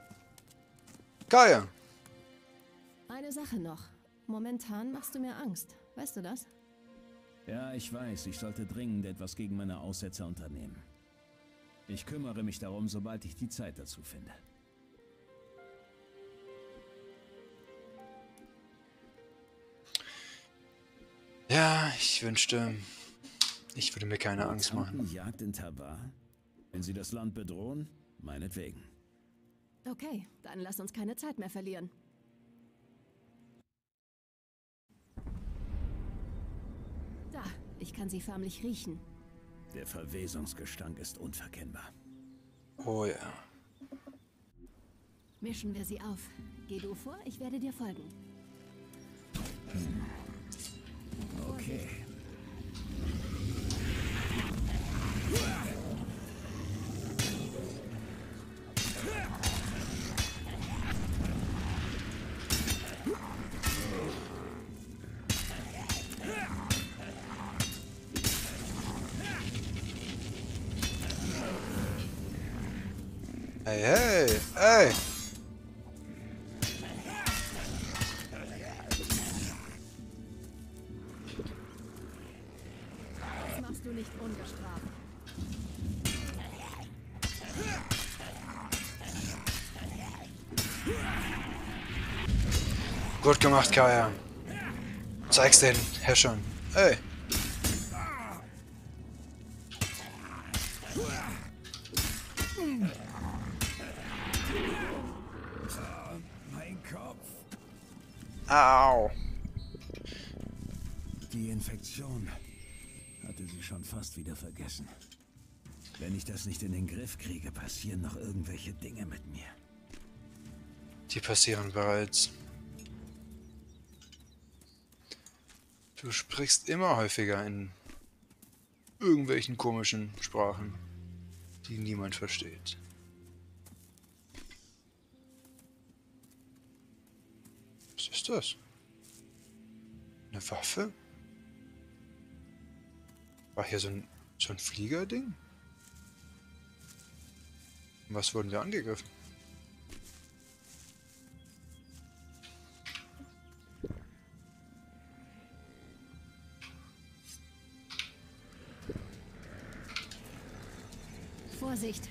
Kaya! Eine Sache noch. Momentan machst du mir Angst. Weißt du das? Ja, ich weiß. Ich sollte dringend etwas gegen meine Aussetzer unternehmen. Ich kümmere mich darum, sobald ich die Zeit dazu finde. Ja, ich wünschte, ich würde mir keine Angst machen. Jagd in Tavar? Wenn sie das Land bedrohen, meinetwegen. Okay, dann lass uns keine Zeit mehr verlieren. Da, ich kann sie förmlich riechen. Der Verwesungsgestank ist unverkennbar. Oh ja. Mischen wir sie auf. Geh du vor, ich werde dir folgen. Hm. Okay. Hey, hey, hey! Gut gemacht, Kaya. Zeig's den Herrschern. Ey. Mein Kopf. Au. Die Infektion hatte sie schon fast wieder vergessen. Wenn ich das nicht in den Griff kriege, passieren noch irgendwelche Dinge mit mir. Die passieren bereits. Du sprichst immer häufiger in irgendwelchen komischen Sprachen, die niemand versteht. Was ist das? Eine Waffe? War hier so ein, so ein Fliegerding? Was wurden wir angegriffen? Vorsicht!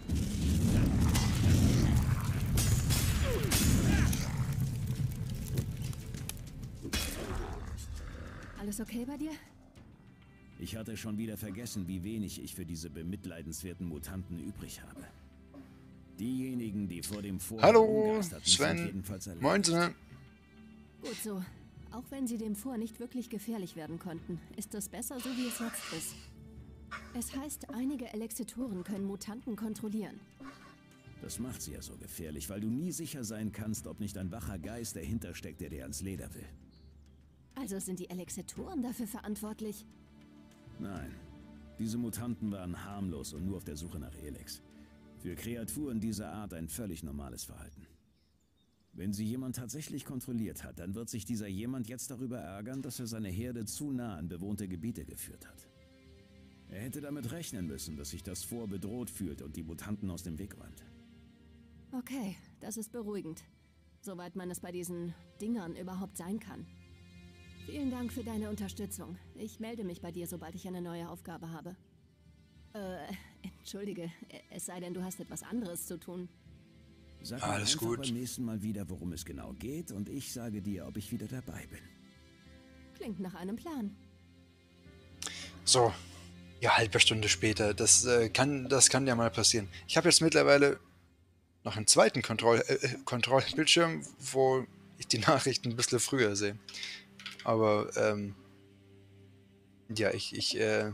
Alles okay bei dir? Ich hatte schon wieder vergessen, wie wenig ich für diese bemitleidenswerten Mutanten übrig habe. Diejenigen, die vor dem Vorhang Hallo, umgeisterten, sind Sven. jedenfalls erledigt. Moin, Sven. Gut so. Auch wenn sie dem Vor nicht wirklich gefährlich werden konnten, ist es besser, so wie es jetzt ist. Es heißt, einige Elexitoren können Mutanten kontrollieren. Das macht sie ja so gefährlich, weil du nie sicher sein kannst, ob nicht ein wacher Geist dahinter steckt, der dir ans Leder will. Also sind die Elexitoren dafür verantwortlich? Nein, diese Mutanten waren harmlos und nur auf der Suche nach Elex. Für Kreaturen dieser Art ein völlig normales Verhalten. Wenn sie jemand tatsächlich kontrolliert hat, dann wird sich dieser jemand jetzt darüber ärgern, dass er seine Herde zu nah an bewohnte Gebiete geführt hat. Er hätte damit rechnen müssen, dass sich das Vor bedroht fühlt und die Mutanten aus dem Weg räumt. Okay, das ist beruhigend. Soweit man es bei diesen Dingern überhaupt sein kann. Vielen Dank für deine Unterstützung. Ich melde mich bei dir, sobald ich eine neue Aufgabe habe. Äh, entschuldige, es sei denn, du hast etwas anderes zu tun. Sag mir Alles einfach gut. beim nächsten Mal wieder, worum es genau geht, und ich sage dir, ob ich wieder dabei bin. Klingt nach einem Plan. So, ja, halbe Stunde später. Das, äh, kann, das kann ja mal passieren. Ich habe jetzt mittlerweile noch einen zweiten Kontroll, äh, Kontrollbildschirm, wo ich die Nachrichten ein bisschen früher sehe. Aber, ähm, ja, ich, ich äh,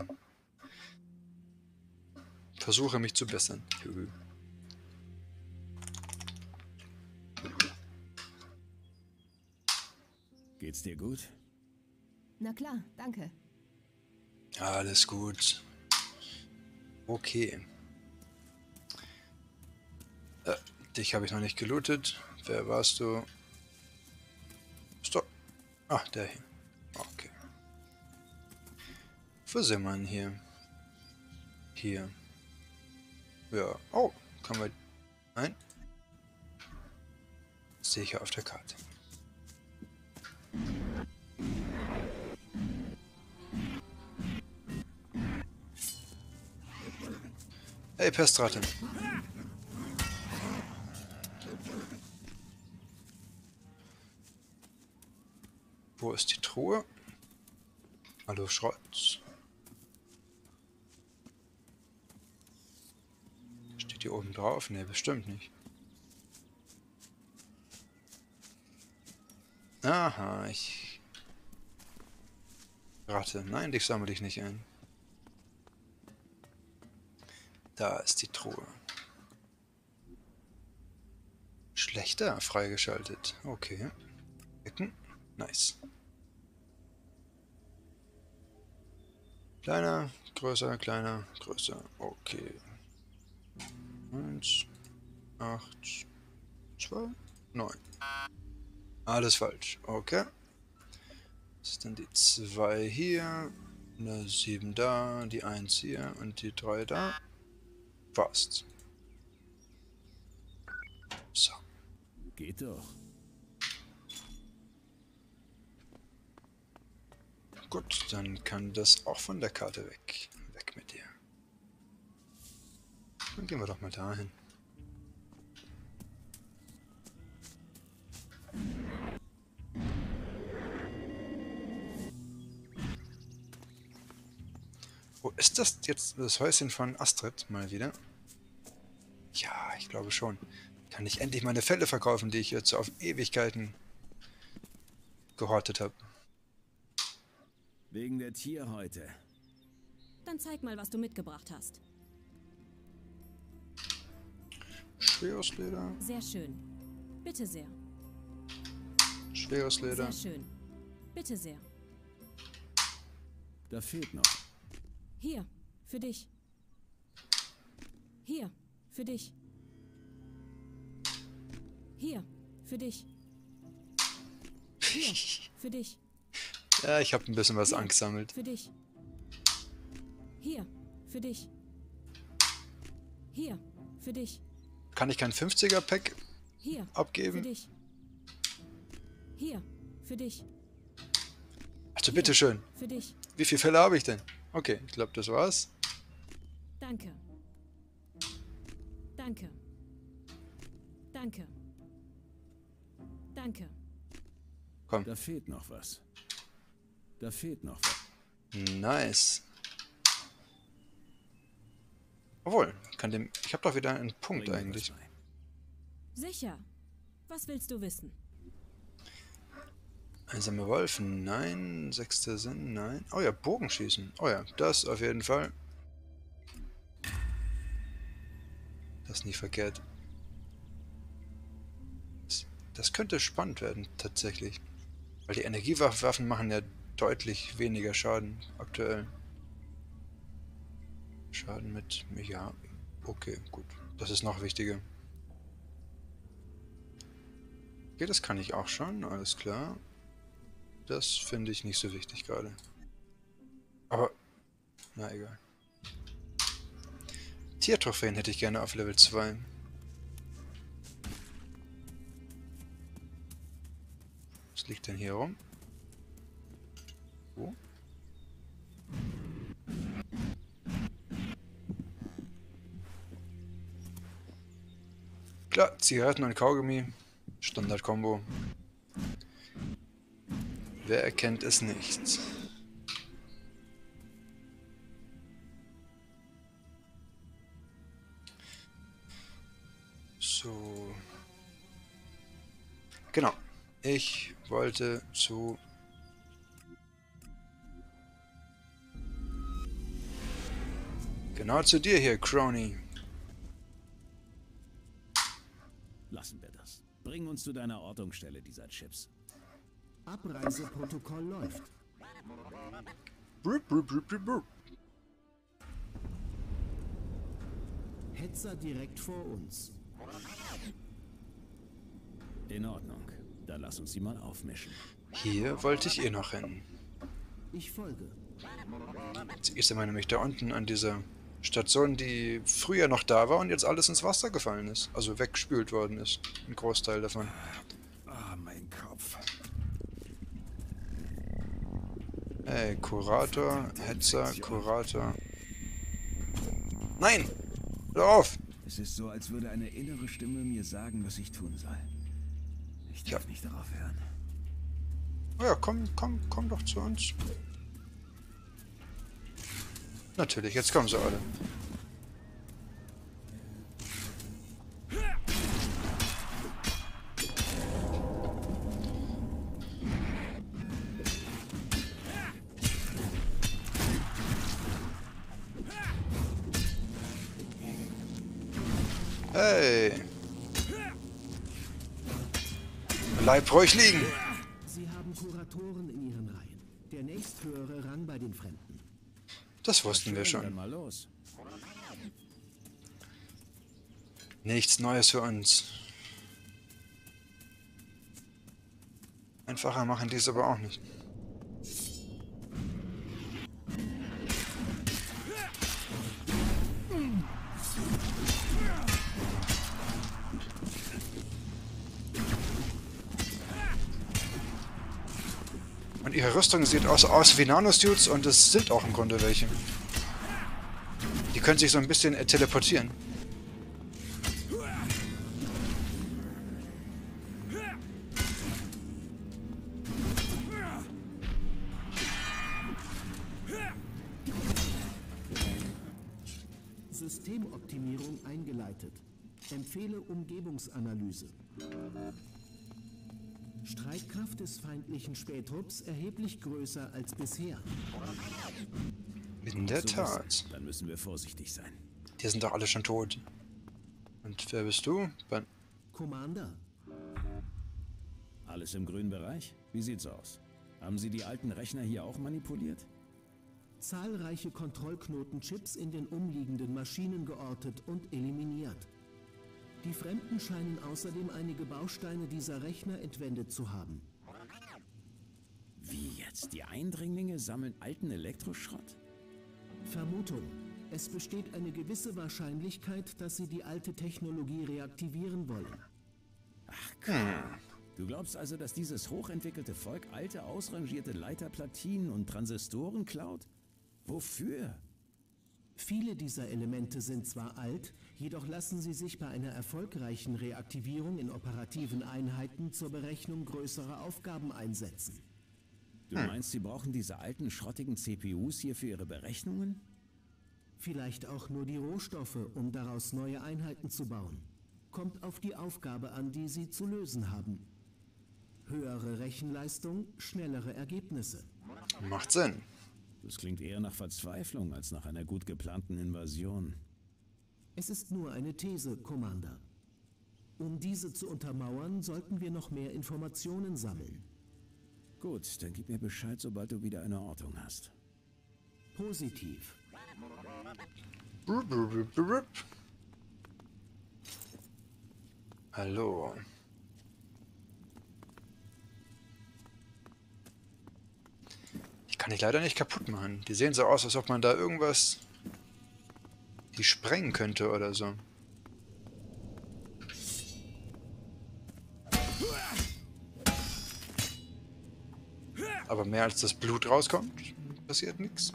versuche mich zu bessern. Geht's dir gut? Na klar, danke. Alles gut. Okay. Äh, dich habe ich noch nicht gelootet. Wer warst du? Stopp. Ah, der hier. Okay. Wo sind wir denn hier? Hier. Ja. Oh, kann man... Nein. Das sehe ich ja auf der Karte. Hey, Pestratte. Wo ist die Truhe? Hallo, Schrott. Steht die oben drauf? Ne, bestimmt nicht. Aha, ich... Ratte. Nein, dich sammle ich nicht ein. Da ist die Truhe. Schlechter freigeschaltet. Okay. Ecken. Nice. Kleiner, größer, kleiner, größer. Okay. Eins, acht, zwei, neun. Alles falsch. Okay. Das ist dann die zwei hier, eine sieben da, die eins hier und die drei da. Passt. So. Geht doch. Gut, dann kann das auch von der Karte weg. Weg mit dir. Dann gehen wir doch mal dahin. ist das jetzt das Häuschen von Astrid mal wieder? Ja, ich glaube schon. Kann ich endlich meine Felle verkaufen, die ich jetzt auf Ewigkeiten gehortet habe. Wegen der Tierhäute. Dann zeig mal, was du mitgebracht hast. Schweres Leder. Sehr schön. Bitte sehr. Schweres Leder. Sehr schön. Bitte sehr. Da fehlt noch. Hier, für dich. Hier, für dich. Hier, für dich. Hier, für dich. Ja, ich habe ein bisschen was Hier, angesammelt. Für dich. Hier, für dich. Hier, für dich. Kann ich kein fünfziger-Pack Hier, abgeben? für dich. Hier, für dich. Also Hier, bitteschön. Für dich. Wie viele Fälle habe ich denn? Okay, ich glaube, das war's. Danke. Danke. Danke. Danke. Komm. Da fehlt noch was. Da fehlt noch was. Nice. Obwohl, kann dem. Ich habe doch wieder einen Punkt Bring mir eigentlich. was bei. Sicher. Was willst du wissen? Einsamer Wolf, nein. Sechster Sinn, nein. Oh ja, Bogenschießen. Oh ja, das auf jeden Fall. Das ist nie verkehrt. Das, das könnte spannend werden, tatsächlich. Weil die Energiewaffen machen ja deutlich weniger Schaden aktuell. Schaden mit... Ja, okay, gut. Das ist noch wichtiger. Okay, das kann ich auch schon, alles klar. Das finde ich nicht so wichtig gerade. Aber, na egal. Tiertrophäen hätte ich gerne auf Level zwei. Was liegt denn hier rum? Wo? Klar, Zigaretten und Kaugummi. Standard-Kombo. Wer erkennt es nicht? So. Genau. Ich wollte zu... Genau zu dir hier, Crony. Lassen wir das. Bring uns zu deiner Ortungsstelle dieser Chips. Abreiseprotokoll läuft. Brup, brup, brup, brup, brup. Hetzer direkt vor uns. In Ordnung. Dann lass uns sie mal aufmischen. Hier wollte ich eh noch hin. Ich folge. Jetzt ist er nämlich da unten an dieser Station, die früher noch da war und jetzt alles ins Wasser gefallen ist. Also weggespült worden ist. Ein Großteil davon. Ah, mein Kopf. Hey, Kurator, Hetzer, Kurator. Nein! Hör auf! Es ist so, als würde eine innere Stimme mir sagen, was ich tun soll. Ich darf Ja. nicht darauf hören. Oh ja, komm, komm, komm doch zu uns. Natürlich, jetzt kommen sie alle. Hey! Bleib ruhig liegen! Sie haben Kuratoren in ihren Reihen. Der nächsthöhere Rang bei den Fremden. Das wussten wir Dann schon. mal los. Nichts Neues für uns. Einfacher machen die es aber auch nicht. Und ihre Rüstung sieht aus, aus wie Nanosuits und es sind auch im Grunde welche. Die können sich so ein bisschen äh, teleportieren. Systemoptimierung eingeleitet. Empfehle Umgebungsanalyse. Streitkraft des feindlichen Spätrupps erheblich größer als bisher. In der Tat. Dann müssen wir vorsichtig sein. Die sind doch alle schon tot. Und wer bist du? Ben Commander. Alles im grünen Bereich? Wie sieht's aus? Haben Sie die alten Rechner hier auch manipuliert? Zahlreiche Kontrollknotenchips in den umliegenden Maschinen geortet und eliminiert. Die Fremden scheinen außerdem einige Bausteine dieser Rechner entwendet zu haben. Wie jetzt? Die Eindringlinge sammeln alten Elektroschrott? Vermutung. Es besteht eine gewisse Wahrscheinlichkeit, dass sie die alte Technologie reaktivieren wollen. Ach komm. Du glaubst also, dass dieses hochentwickelte Volk alte, ausrangierte Leiterplatinen und Transistoren klaut? Wofür? Viele dieser Elemente sind zwar alt, jedoch lassen sie sich bei einer erfolgreichen Reaktivierung in operativen Einheiten zur Berechnung größerer Aufgaben einsetzen. Du meinst, sie brauchen diese alten, schrottigen C P Us hier für ihre Berechnungen? Vielleicht auch nur die Rohstoffe, um daraus neue Einheiten zu bauen. Kommt auf die Aufgabe an, die sie zu lösen haben. Höhere Rechenleistung, schnellere Ergebnisse. Macht Sinn. Das klingt eher nach Verzweiflung als nach einer gut geplanten Invasion. Es ist nur eine These, Commander. Um diese zu untermauern, sollten wir noch mehr Informationen sammeln. Gut, dann gib mir Bescheid, sobald du wieder eine Ortung hast. Positiv. Brup, brup, brup, brup. Hallo. Die kann ich leider nicht kaputt machen. Die sehen so aus, als ob man da irgendwas die sprengen könnte oder so. Aber mehr als das Blut rauskommt, passiert nichts.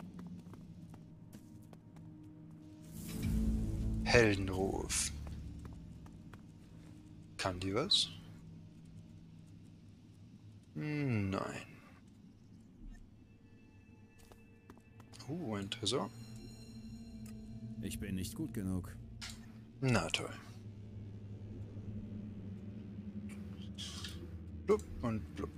Heldenruf. Kann die was? Nein. Uh, ein Tresor. Ich bin nicht gut genug. Na toll. Blub und blub.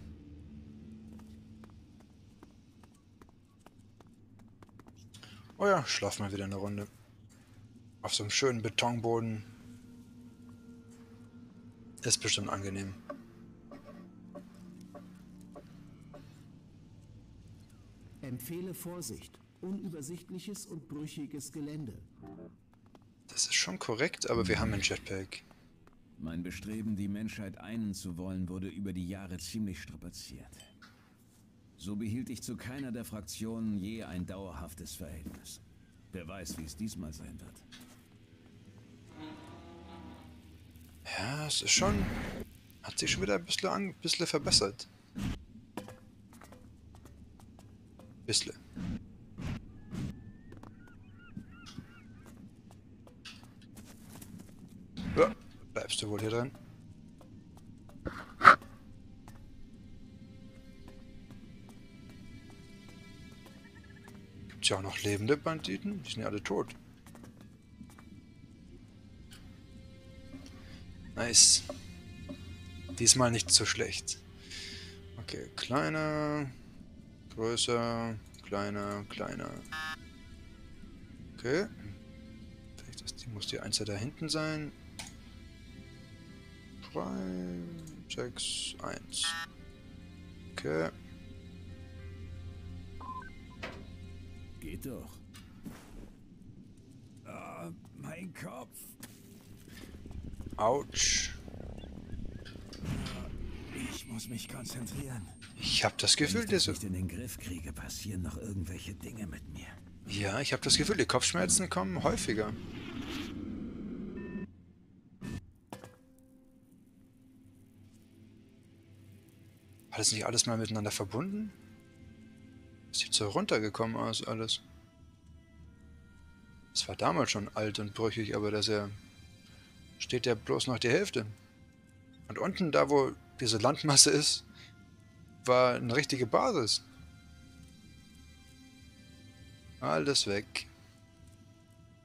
Oh ja, schlaf mal wieder eine Runde. Auf so einem schönen Betonboden. Ist bestimmt angenehm. Empfehle Vorsicht. Unübersichtliches und brüchiges Gelände. Das ist schon korrekt, aber wir haben ein Jetpack. Mein Bestreben, die Menschheit einen zu wollen, wurde über die Jahre ziemlich strapaziert. So behielt ich zu keiner der Fraktionen je ein dauerhaftes Verhältnis. Wer weiß, wie es diesmal sein wird. Ja, es ist schon... Hat sich schon wieder ein bisschen, an, bisschen verbessert. Bisschen. Ja, bleibst du wohl hier drin? Gibt's ja auch noch lebende Banditen? Die sind ja alle tot. Nice. Diesmal nicht so schlecht. Okay, kleiner, größer, kleiner, kleiner. Okay. Vielleicht das Ding muss die eins da hinten sein. drei, sechs, eins. Okay. Geht doch. Ah, mein Kopf. Autsch. Ich muss mich konzentrieren. Ich habe das Gefühl, Wenn ich das diese... nicht in den Griff kriege, passieren noch irgendwelche Dinge mit mir. Ja, ich habe das Gefühl, die Kopfschmerzen kommen häufiger. War das nicht alles mal miteinander verbunden? Das sieht so runtergekommen aus, alles. Es war damals schon alt und brüchig, aber das ja... steht ja bloß noch die Hälfte. Und unten, da wo diese Landmasse ist, war eine richtige Basis. Alles weg.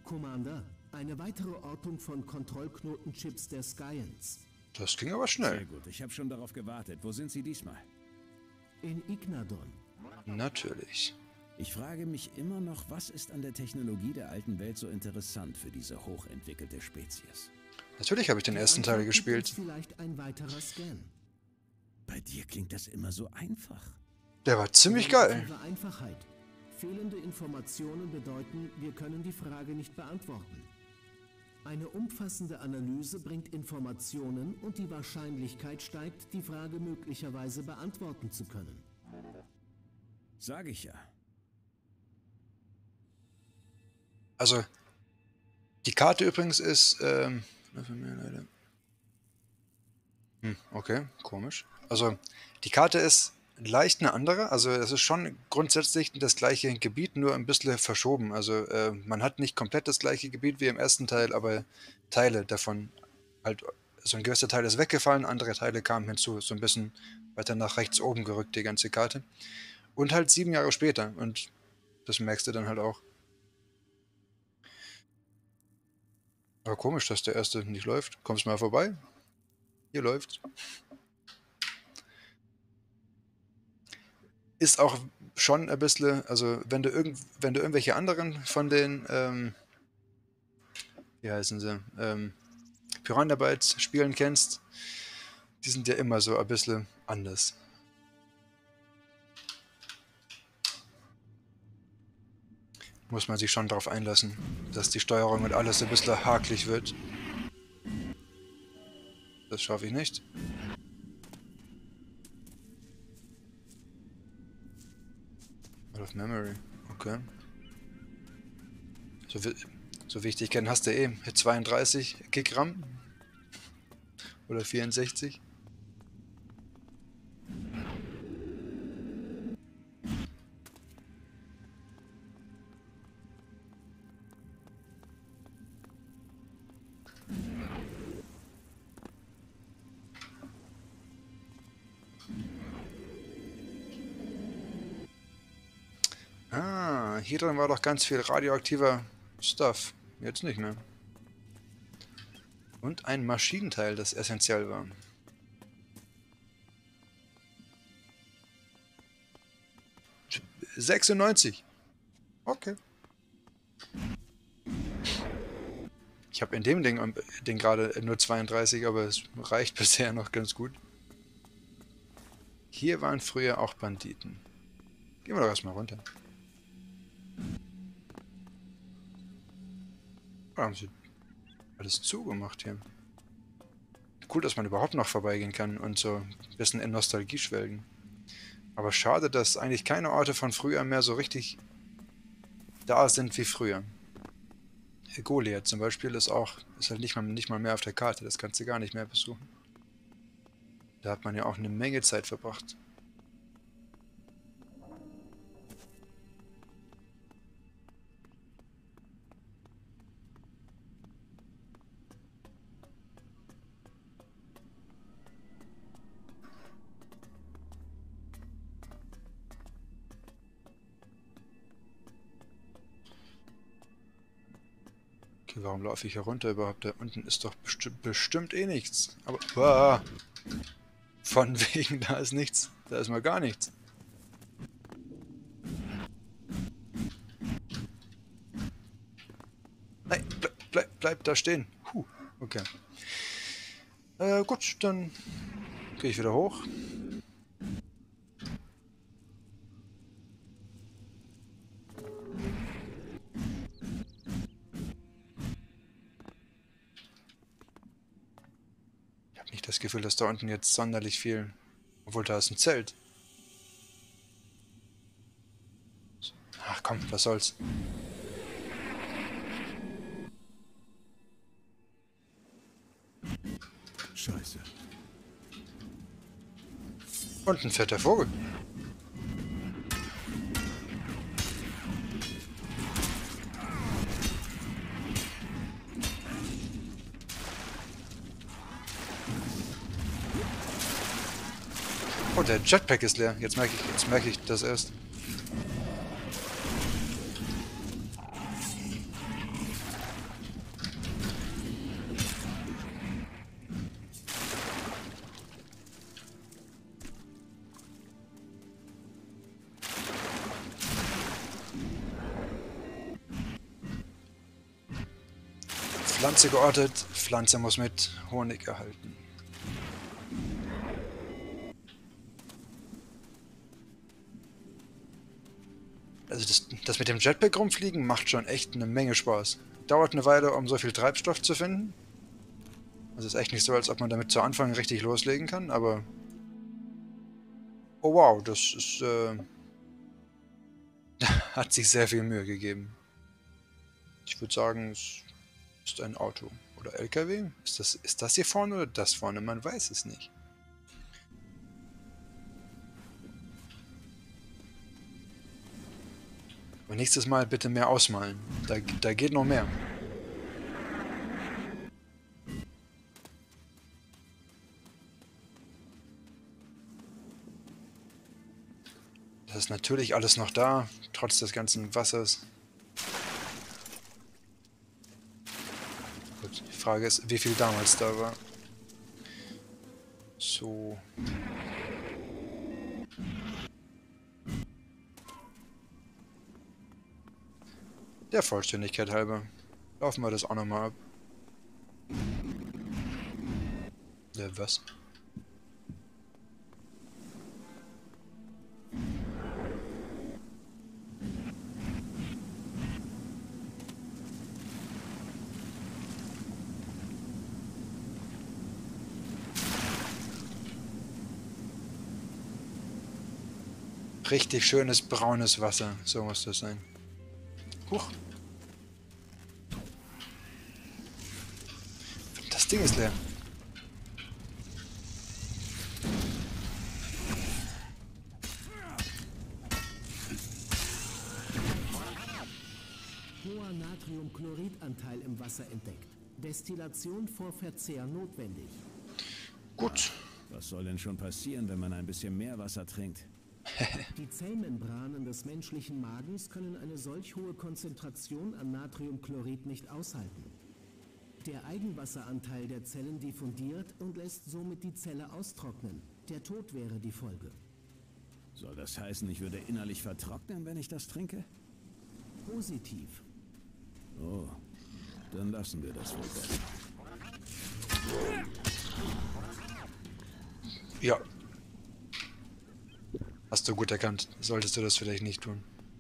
Commander, eine weitere Ortung von Kontrollknotenchips der Skyans. Das ging aber schnell. Sehr gut, ich habe schon darauf gewartet. Wo sind sie diesmal? In Ignadon. Natürlich. Ich frage mich immer noch, was ist an der Technologie der alten Welt so interessant für diese hochentwickelte Spezies? Natürlich habe ich den ersten Teil gespielt. Vielleicht ein weiterer Scan. Bei dir klingt das immer so einfach. Der war ziemlich geil. Einfachheit. Fehlende Informationen bedeuten, wir können die Frage nicht beantworten. Eine umfassende Analyse bringt Informationen und die Wahrscheinlichkeit steigt, die Frage möglicherweise beantworten zu können. Sag ich ja. Also, die Karte übrigens ist, ähm, hm, okay, komisch. Also, die Karte ist leicht eine andere, also es ist schon grundsätzlich das gleiche Gebiet, nur ein bisschen verschoben. Also, äh, man hat nicht komplett das gleiche Gebiet wie im ersten Teil, aber Teile davon, halt, so ein gewisser Teil ist weggefallen, andere Teile kamen hinzu, so ein bisschen weiter nach rechts oben gerückt, die ganze Karte. Und halt sieben Jahre später, und das merkst du dann halt auch. Aber komisch, dass der erste nicht läuft. Kommst mal vorbei? Hier läuft's. Ist auch schon ein bisschen, also wenn du irgend, wenn du irgendwelche anderen von den, ähm, wie heißen sie, ähm, Piranha Bytes Spielen kennst, die sind ja immer so ein bisschen anders. Muss man sich schon darauf einlassen, dass die Steuerung und alles ein bisschen hakelig wird. Das schaffe ich nicht. Out of memory, okay. So, so wie ich dich kenne, hast du eh zweiunddreißig Gig RAM. Oder vierundsechzig. Ah, hier drin war doch ganz viel radioaktiver Stuff. Jetzt nicht mehr. Und ein Maschinenteil, das essentiell war. sechsundneunzig. Okay. Ich habe in dem Ding, Ding gerade nur zweiunddreißig, aber es reicht bisher noch ganz gut. Hier waren früher auch Banditen. Gehen wir doch erstmal runter. Oh, haben sie alles zugemacht hier. Cool, dass man überhaupt noch vorbeigehen kann und so ein bisschen in Nostalgie schwelgen. Aber schade, dass eigentlich keine Orte von früher mehr so richtig da sind wie früher. Goliath zum Beispiel ist auch, ist halt nicht mal, nicht mal mehr auf der Karte, das kannst du gar nicht mehr besuchen. Da hat man ja auch eine Menge Zeit verbracht. Warum laufe ich hier runter überhaupt? Da unten ist doch bestimmt, bestimmt eh nichts. Aber wow, von wegen, da ist nichts. Da ist mal gar nichts. Nein, bleib, bleib, bleib da stehen. Puh, okay. Äh, gut, dann gehe ich wieder hoch. Das Gefühl, dass da unten jetzt sonderlich viel... Obwohl, da ist ein Zelt. Ach komm, was soll's. Scheiße. Und ein fetter Vogel. Oh, der Jetpack ist leer. Jetzt merke ich, jetzt merke ich das erst. Pflanze geortet. Pflanze muss mit Honig erhalten. Also das, das mit dem Jetpack rumfliegen macht schon echt eine Menge Spaß. Dauert eine Weile, um so viel Treibstoff zu finden. Also ist echt nicht so, als ob man damit zu Anfang richtig loslegen kann, aber... Oh wow, das ist... Äh, hat sich sehr viel Mühe gegeben. Ich würde sagen, es ist ein Auto. Oder L K W? Ist das, ist das hier vorne oder das vorne? Man weiß es nicht. Aber nächstes Mal bitte mehr ausmalen. Da, da geht noch mehr. Das ist natürlich alles noch da, trotz des ganzen Wassers. Gut, die Frage ist, wie viel damals da war. So. Der Vollständigkeit halber. Laufen wir das auch nochmal ab. Ja, was? Richtig schönes braunes Wasser, so muss das sein. Huch. Das Ding ist leer. Hoher Natriumchlorid-Anteil im Wasser entdeckt. Destillation vor Verzehr notwendig. Gut. Was soll denn schon passieren, wenn man ein bisschen mehr Wasser trinkt? Die Zellmembranen des menschlichen Magens können eine solch hohe Konzentration an Natriumchlorid nicht aushalten. Der Eigenwasseranteil der Zellen diffundiert und lässt somit die Zelle austrocknen. Der Tod wäre die Folge. Soll das heißen, ich würde innerlich vertrocknen, wenn ich das trinke? Positiv. Oh, dann lassen wir das wohl besser. Ja. Hast du gut erkannt. Solltest du das vielleicht nicht tun.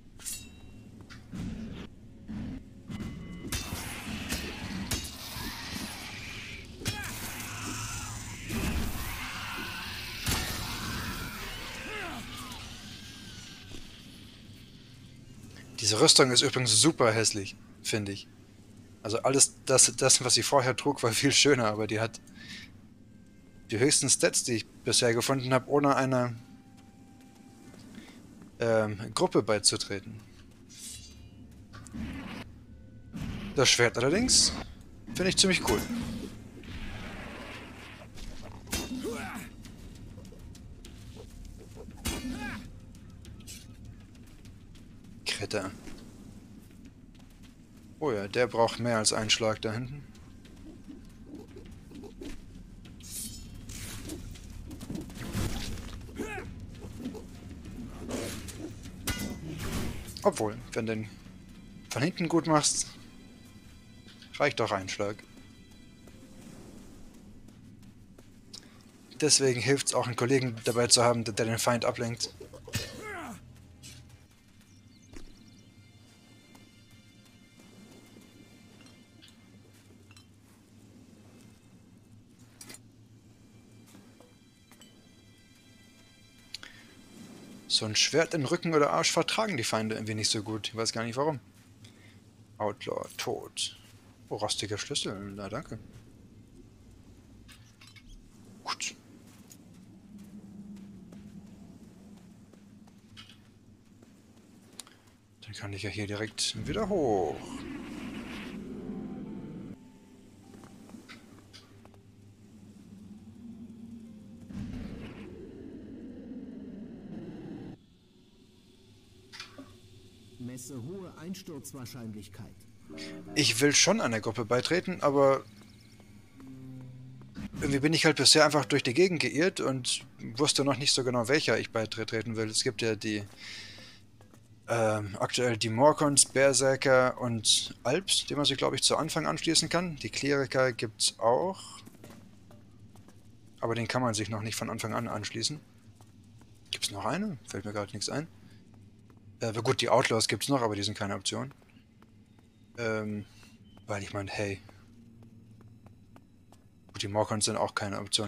Diese Rüstung ist übrigens super hässlich, finde ich. Also alles das, das, was sie vorher trug, war viel schöner, aber die hat die höchsten Stats, die ich bisher gefunden habe, ohne einer ähm, Gruppe beizutreten. Das Schwert allerdings finde ich ziemlich cool. Kritter. Oh ja, der braucht mehr als einen Schlag da hinten. Obwohl, wenn du den von hinten gut machst, reicht auch ein Schlag. Deswegen hilft es auch, einen Kollegen dabei zu haben, der den Feind ablenkt. So ein Schwert im Rücken oder Arsch vertragen die Feinde irgendwie nicht so gut. Ich weiß gar nicht warum. Outlaw, tot. Oh, rostiger Schlüssel. Na, danke. Gut. Dann kann ich ja hier direkt wieder hoch. Messe hohe Einsturzwahrscheinlichkeit. Ich will schon einer Gruppe beitreten, aber irgendwie bin ich halt bisher einfach durch die Gegend geirrt und wusste noch nicht so genau, welcher ich beitreten will. Es gibt ja die Ähm, aktuell die Morkons, Berserker und Alps, die man sich, glaube ich, zu Anfang anschließen kann. Die Kleriker gibt's auch. Aber den kann man sich noch nicht von Anfang an anschließen. Gibt's noch eine? Fällt mir gerade nichts ein. Äh, gut, die Outlaws gibt's noch, aber die sind keine Option. Ähm, weil ich meine, hey. Gut, die Morkons sind auch keine Option.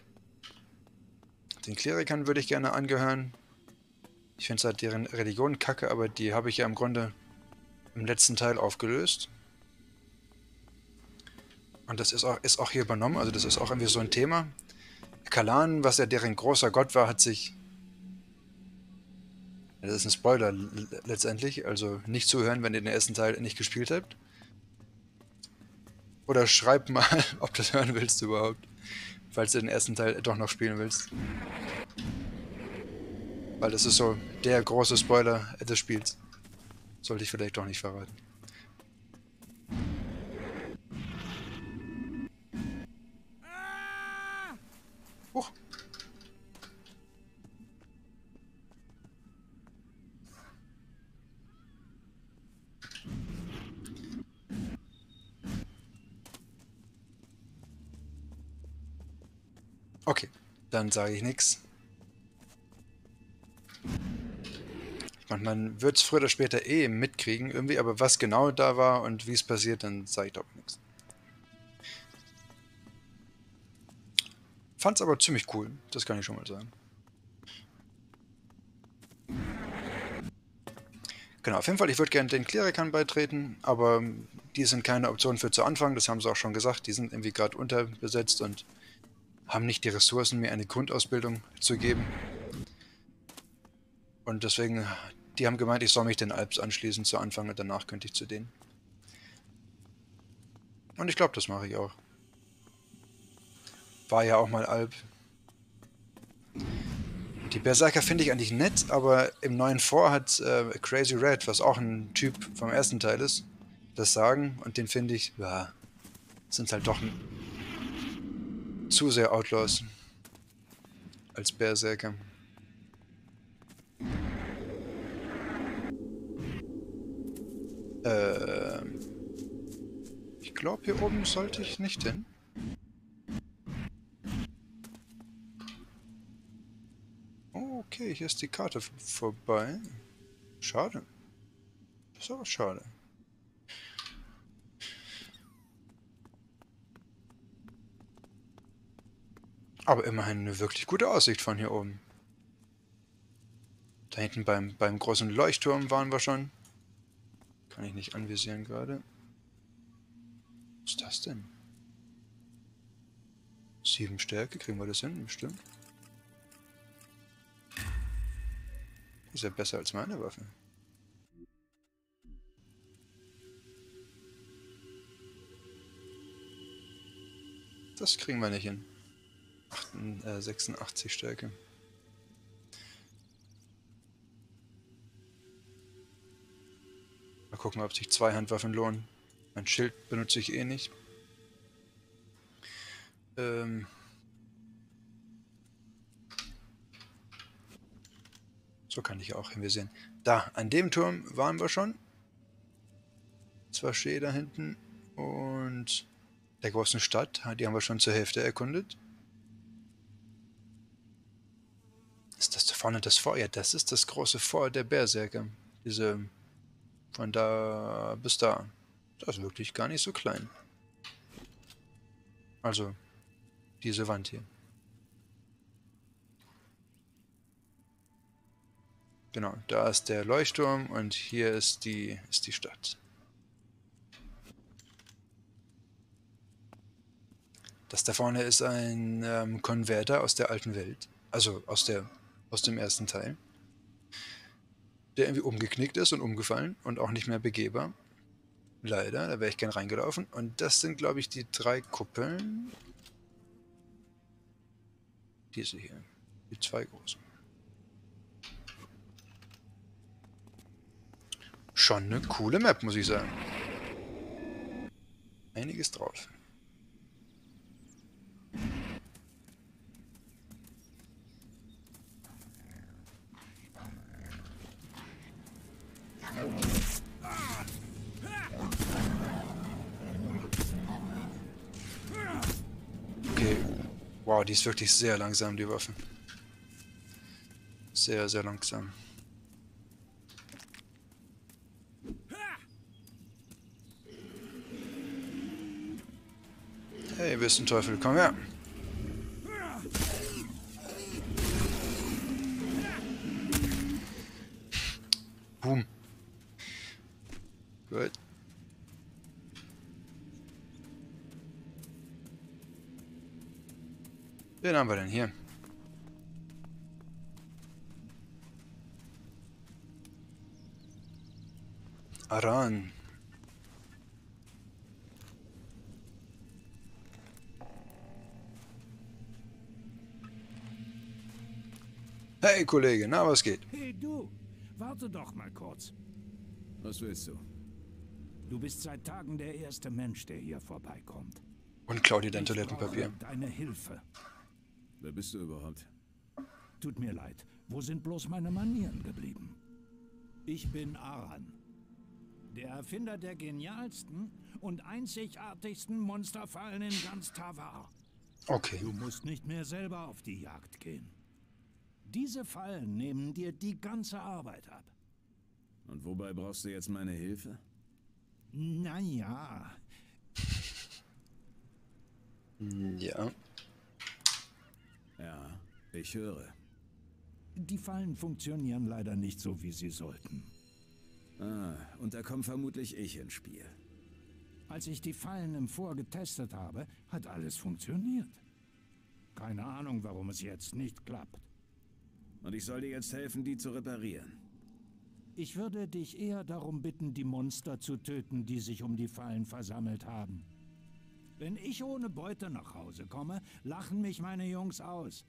Den Klerikern würde ich gerne angehören. Ich finde halt deren Religion kacke, aber die habe ich ja im Grunde im letzten Teil aufgelöst. Und das ist auch, ist auch hier übernommen, also das ist auch irgendwie so ein Thema. Kalan, was ja deren großer Gott war, hat sich... Das ist ein Spoiler letztendlich, also nicht zuhören, wenn ihr den ersten Teil nicht gespielt habt. Oder schreib mal, ob du das hören willst überhaupt, falls du den ersten Teil doch noch spielen willst. Weil das ist so der große Spoiler des Spiels. Sollte ich vielleicht doch nicht verraten. Huch. Okay, dann sage ich nichts. Ich meine, man wird es früher oder später eh mitkriegen irgendwie, aber was genau da war und wie es passiert, dann sage ich doch nichts. Fand's aber ziemlich cool, das kann ich schon mal sagen. Genau, auf jeden Fall, ich würde gerne den Klerikern beitreten, aber die sind keine Option für zu Anfang, das haben sie auch schon gesagt, die sind irgendwie gerade unterbesetzt und haben nicht die Ressourcen, mir eine Grundausbildung zu geben. Und deswegen, die haben gemeint, ich soll mich den Alps anschließen zu Anfang und danach könnte ich zu denen. Und ich glaube, das mache ich auch. War ja auch mal Alp. Die Berserker finde ich eigentlich nett, aber im neuen Vor hat äh, Crazy Red, was auch ein Typ vom ersten Teil ist, das Sagen. Und den finde ich, ja, sind halt doch ein, zu sehr Outlaws als Berserker. Äh, ich glaube, hier oben sollte ich nicht hin. Okay, hier ist die Karte vorbei. Schade. Das ist aber schade. Aber immerhin eine wirklich gute Aussicht von hier oben. Da hinten beim, beim großen Leuchtturm waren wir schon. Kann ich nicht anvisieren gerade. Was ist das denn? Sieben Stärke, kriegen wir das hin? Bestimmt. Ist ja besser als meine Waffe. Das kriegen wir nicht hin. sechsundachtzig Stärke. Mal gucken, ob sich zwei Handwaffen lohnen. Mein Schild benutze ich eh nicht. Ähm... So kann ich auch hinvisieren. Da, an dem Turm waren wir schon. Zwei Schee da hinten. Und der großen Stadt, die haben wir schon zur Hälfte erkundet. Ist das da vorne das Fort? Ja, das ist das große Fort der Berserker. Diese, von da bis da. Das ist wirklich gar nicht so klein. Also, diese Wand hier. Genau, da ist der Leuchtturm und hier ist die, ist die Stadt. Das da vorne ist ein ähm, Konverter aus der alten Welt. Also aus, der, aus dem ersten Teil. Der irgendwie umgeknickt ist und umgefallen und auch nicht mehr begehbar. Leider, da wäre ich gern reingelaufen. Und das sind, glaube ich, die drei Kuppeln. Diese hier. Die zwei großen. Schon eine coole Map, muss ich sagen. Einiges drauf. Okay. Wow, die ist wirklich sehr langsam, die Waffe. Sehr, sehr langsam. Hey, wer ist ein Teufel? Komm her! Boom. Gut. Wen haben wir denn hier? Aran. Hey Kollege, na was geht? Hey du, warte doch mal kurz. Was willst du? Du bist seit Tagen der erste Mensch, der hier vorbeikommt. Und klau dir dein Ich Toilettenpapier. brauche deine Hilfe. Wer bist du überhaupt? Tut mir leid, wo sind bloß meine Manieren geblieben? Ich bin Aran, der Erfinder der genialsten und einzigartigsten Monsterfallen in ganz Tavar. Okay. Du musst nicht mehr selber auf die Jagd gehen. Diese Fallen nehmen dir die ganze Arbeit ab. Und wobei brauchst du jetzt meine Hilfe? Naja, Ja. Ja, ich höre. die Fallen funktionieren leider nicht so, wie sie sollten. Ah, und da kommt vermutlich ich ins Spiel. Als ich die Fallen im Vor getestet habe, hat alles funktioniert. Keine Ahnung, warum es jetzt nicht klappt. Und ich soll dir jetzt helfen, die zu reparieren. Ich würde dich eher darum bitten, die Monster zu töten, die sich um die Fallen versammelt haben. Wenn ich ohne Beute nach Hause komme, lachen mich meine Jungs aus.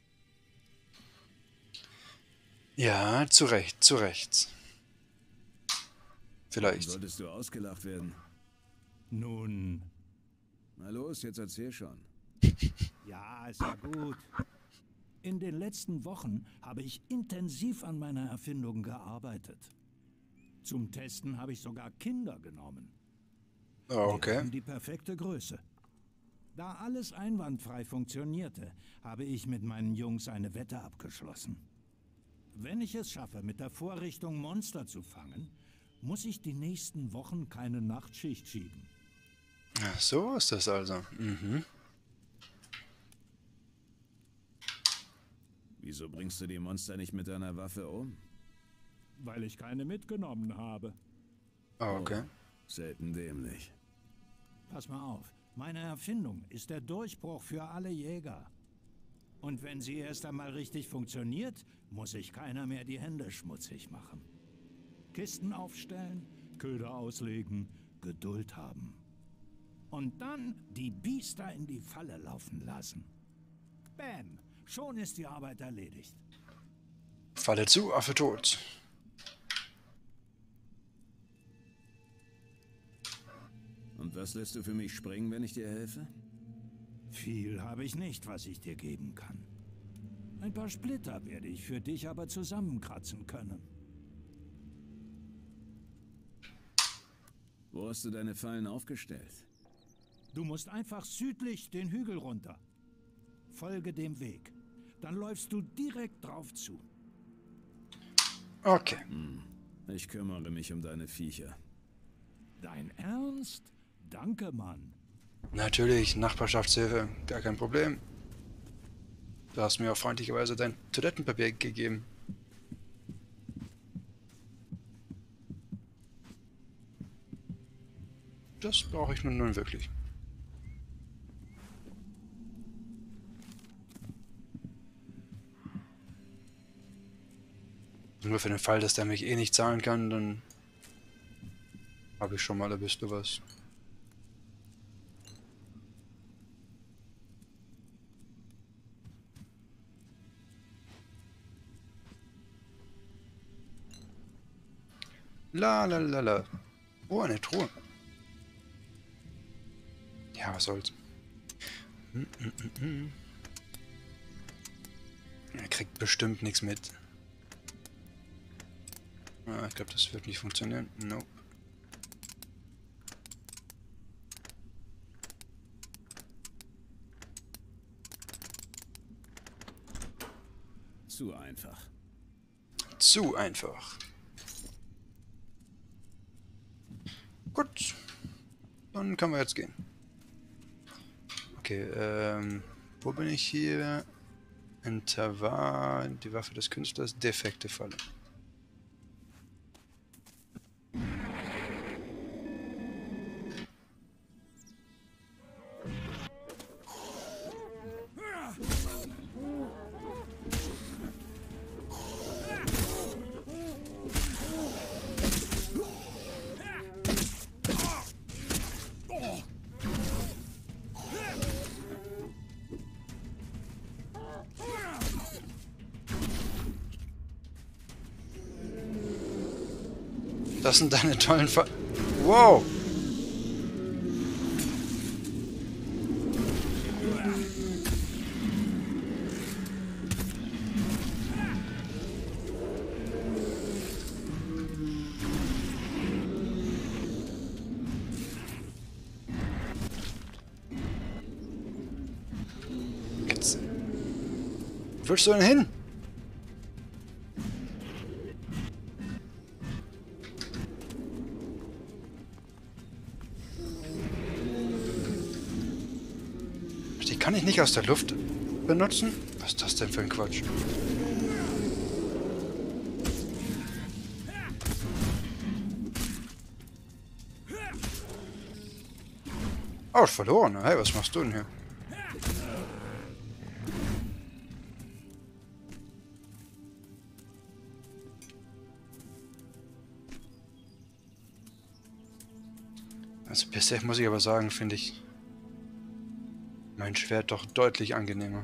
Ja, zu Recht, zu Recht. Warum Vielleicht. solltest du ausgelacht werden? Nun, Na los, jetzt erzähl schon. ja, ist ja gut. In den letzten Wochen habe ich intensiv an meiner Erfindung gearbeitet. Zum Testen habe ich sogar Kinder genommen. Oh, Die okay. haben die perfekte Größe. Da alles einwandfrei funktionierte, habe ich mit meinen Jungs eine Wette abgeschlossen. Wenn ich es schaffe, mit der Vorrichtung Monster zu fangen, muss ich die nächsten Wochen keine Nachtschicht schieben. Ach, so ist das also. Mhm. Wieso bringst du die Monster nicht mit deiner Waffe um? Weil ich keine mitgenommen habe. Oh, okay. Selten dämlich. Pass mal auf, meine Erfindung ist der Durchbruch für alle Jäger. Und wenn sie erst einmal richtig funktioniert, muss sich keiner mehr die Hände schmutzig machen. Kisten aufstellen, Köder auslegen, Geduld haben. Und dann die Biester in die Falle laufen lassen. Bäm, schon ist die Arbeit erledigt. Falle zu, Affe tot. Und was lässt du für mich springen, wenn ich dir helfe? Viel habe ich nicht, was ich dir geben kann. Ein paar Splitter werde ich für dich aber zusammenkratzen können. Wo hast du deine Fallen aufgestellt? Du musst einfach südlich den Hügel runter. Folge dem Weg. Dann läufst du direkt drauf zu. Okay. Hm. Ich kümmere mich um deine Viecher. Dein Ernst? Danke, Mann. Natürlich, Nachbarschaftshilfe, gar kein Problem. Du hast mir auch freundlicherweise dein Toilettenpapier gegeben. Das brauche ich nun, nun wirklich. Nur für den Fall, dass der mich eh nicht zahlen kann, dann habe ich schon mal ein bisschen was. La la la la. Oh, eine Truhe. Ja, was soll's. Hm, hm, hm, hm. Er kriegt bestimmt nichts mit. Ah, ich glaube, das wird nicht funktionieren. Nope. Zu einfach. Zu einfach. Gut. Dann können wir jetzt gehen. Okay, ähm... wo bin ich hier? Intervar, die Waffe des Künstlers, defekte Falle. Das sind deine tollen Fa... Wow! Jetzt. Wo willst du denn hin? Kann ich nicht aus der Luft benutzen? Was ist das denn für ein Quatsch? Oh, verloren. Hey, was machst du denn hier? Also bisher muss ich aber sagen, finde ich mein Schwert doch deutlich angenehmer.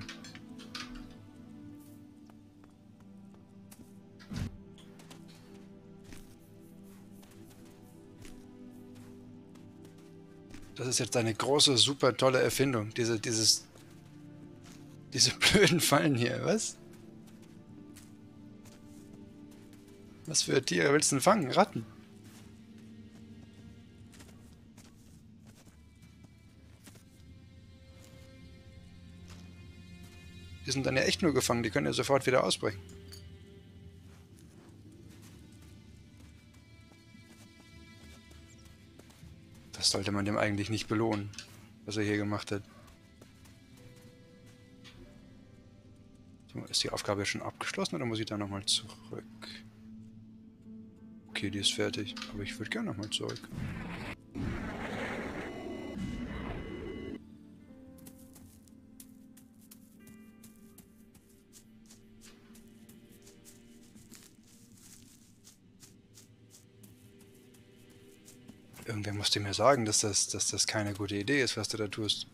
Das ist jetzt eine große, super tolle Erfindung. Diese, dieses... Diese blöden Fallen hier, was? Was für Tiere willst du denn fangen? Ratten? Die sind dann ja echt nur gefangen, die können ja sofort wieder ausbrechen. Das sollte man dem eigentlich nicht belohnen, was er hier gemacht hat. So, ist die Aufgabe schon abgeschlossen oder muss ich da nochmal zurück? Okay, die ist fertig, aber ich würde gerne nochmal zurück. Irgendwer musste mir sagen, dass das, dass das keine gute Idee ist, was du da tust.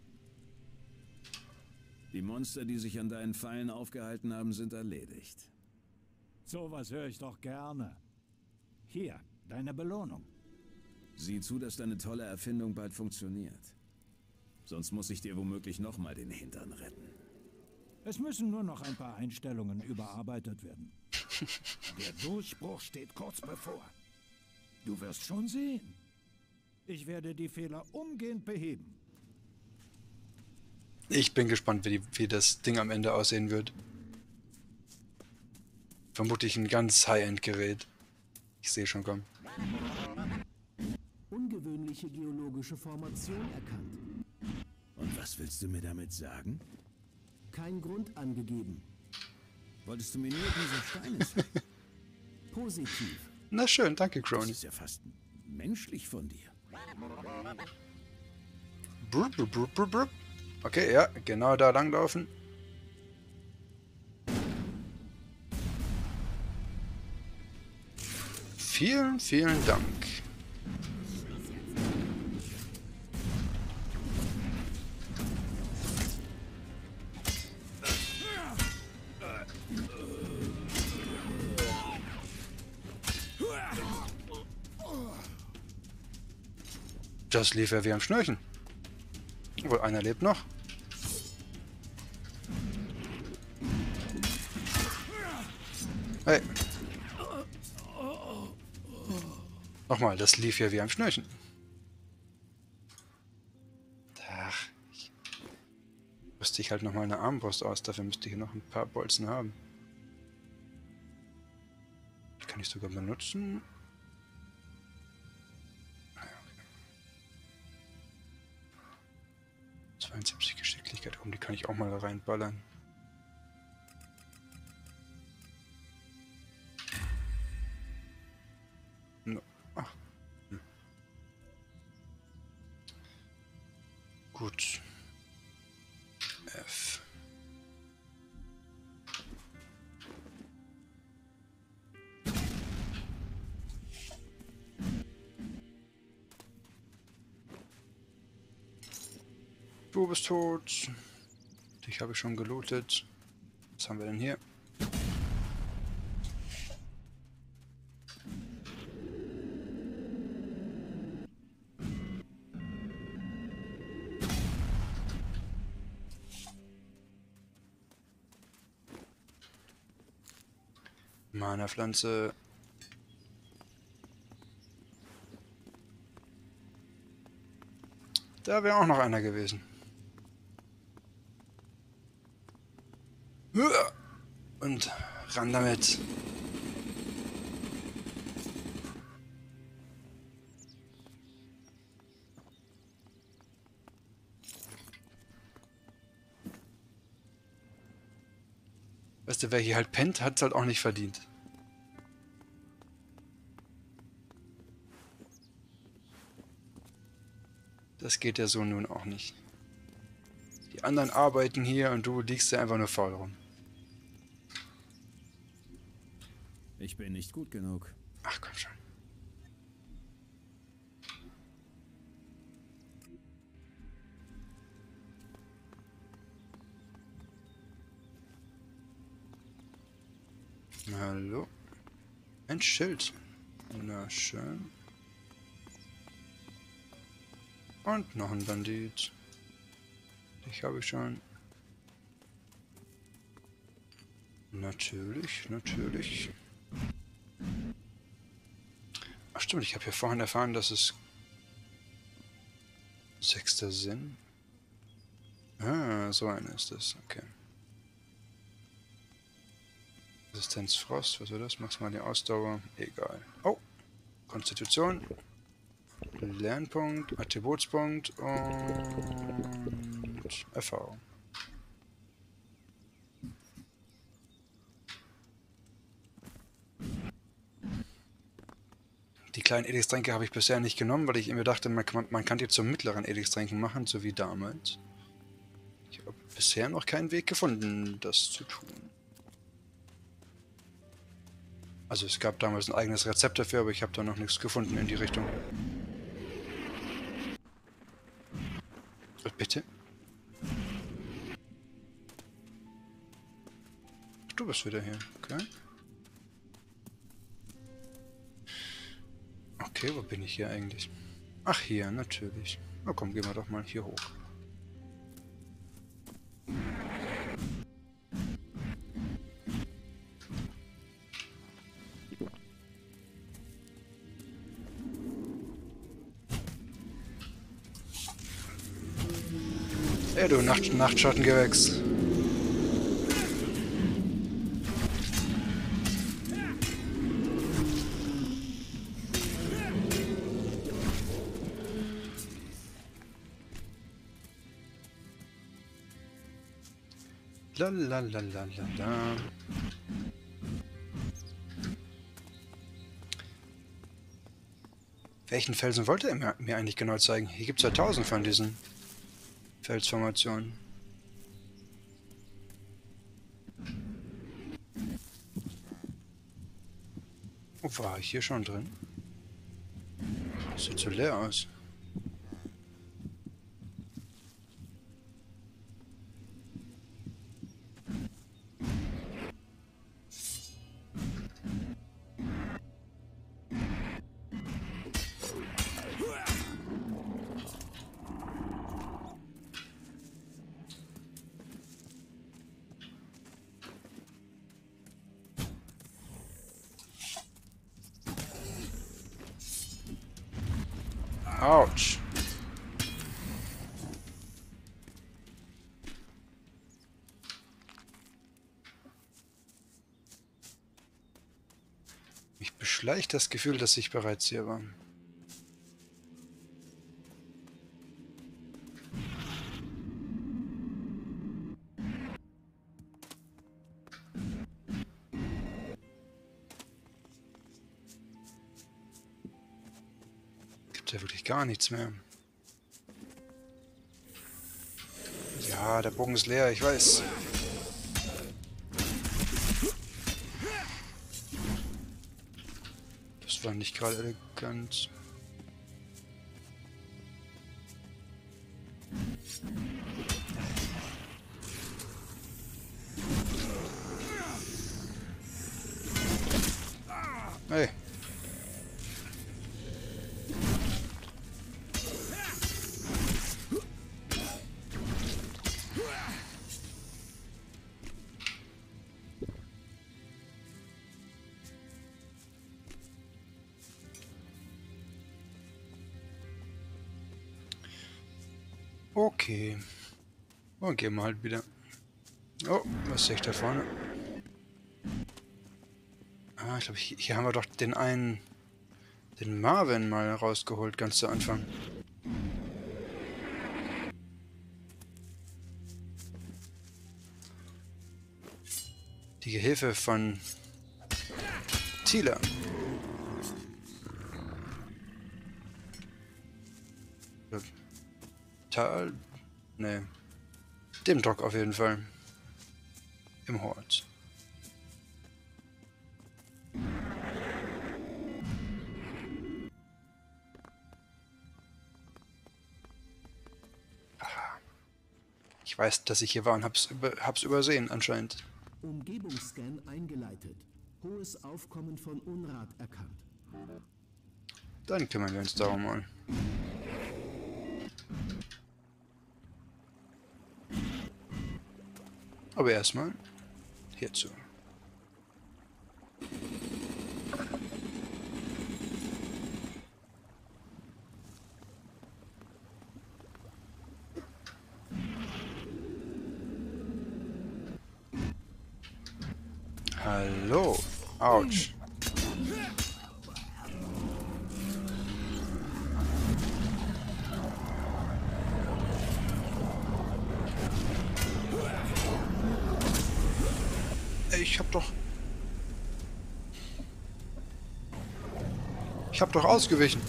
Die Monster, die sich an deinen Pfeilen aufgehalten haben, sind erledigt. Sowas höre ich doch gerne. Hier, deine Belohnung. Sieh zu, dass deine tolle Erfindung bald funktioniert. Sonst muss ich dir womöglich nochmal den Hintern retten. Es müssen nur noch ein paar Einstellungen überarbeitet werden. Der Durchbruch steht kurz bevor. Du wirst schon sehen. Ich werde die Fehler umgehend beheben. Ich bin gespannt, wie, die, wie das Ding am Ende aussehen wird. Vermutlich ein ganz High-End-Gerät. Ich sehe schon kommen. Ungewöhnliche geologische Formation erkannt. Und was willst du mir damit sagen? Kein Grund angegeben. Wolltest du mir nur diese Steine zeigen? Positiv. Na schön, danke, Crony. Das ist ja fast menschlich von dir. Brr, brr, brr, brr, brr. Okay, ja, genau da langlaufen. Vielen, vielen Dank. Das lief ja wie am Schnürchen. Wohl einer lebt noch. Hey. Nochmal, das lief ja wie am Schnürchen. Ach, ich rüste ich halt nochmal eine Armbrust aus. Dafür müsste ich hier noch ein paar Bolzen haben. Die kann ich sogar benutzen. zweiundsiebzig Geschicklichkeit. Um die kann ich auch mal da reinballern. No. Ach. Hm. Gut. F. Du bist tot. Dich habe ich schon gelootet. Was haben wir denn hier? Mana-Pflanze. Da wäre auch noch einer gewesen. Und ran damit. Weißt du, wer hier halt pennt, hat es halt auch nicht verdient. Das geht ja so nun auch nicht. Die anderen arbeiten hier und du liegst ja einfach nur faul rum. Ich bin nicht gut genug. Ach komm schon. Hallo. Ein Schild. Na schön. Und noch ein Bandit. Ich habe schon. Natürlich, natürlich. Ach stimmt, ich habe ja vorhin erfahren, dass es sechster Sinn. Ah, so einer ist das, okay. Resistenz Frost, was war das? Maximale Ausdauer, egal. Oh, Konstitution, Lernpunkt, Attributspunkt und Erfahrung. Die kleinen Edixtränke habe ich bisher nicht genommen, weil ich immer dachte, man kann, man kann die zum mittleren Edixtränken machen, so wie damals. Ich habe bisher noch keinen Weg gefunden, das zu tun. Also es gab damals ein eigenes Rezept dafür, aber ich habe da noch nichts gefunden in die Richtung. Bitte? Du bist wieder hier, okay. Okay, wo bin ich hier eigentlich? Ach, hier, natürlich. Na komm, gehen wir doch mal hier hoch. Ey, du Nacht Nachtschattengewächs. Lalalala. Welchen Felsen wollte er mir, mir eigentlich genau zeigen? Hier gibt es ja tausend von diesen Felsformationen. Oh, war ich hier schon drin? Das sieht so leer aus. Autsch. Mich beschleicht das Gefühl, dass ich bereits hier war. Gibt ja wirklich gar nichts mehr. Ja, der Bogen ist leer, ich weiß. Das war nicht gerade elegant. Hey. Okay. Und gehen wir halt wieder. Oh, was sehe ich da vorne? Ah, ich glaube, hier, hier haben wir doch den einen, den Marvin mal rausgeholt, ganz zu Anfang. Die Gehilfe von Tila. Tal? Ne. Dem Doc auf jeden Fall. Im Hort. Aha. Ich weiß, dass ich hier war und hab's, über, hab's übersehen anscheinend. Umgebungsscan eingeleitet. Hohes Aufkommen von Unrat erkannt. Dann kümmern wir uns darum mal. Aber erstmal hierzu. Hallo. Autsch. Ich hab doch... Ich hab doch ausgewichen.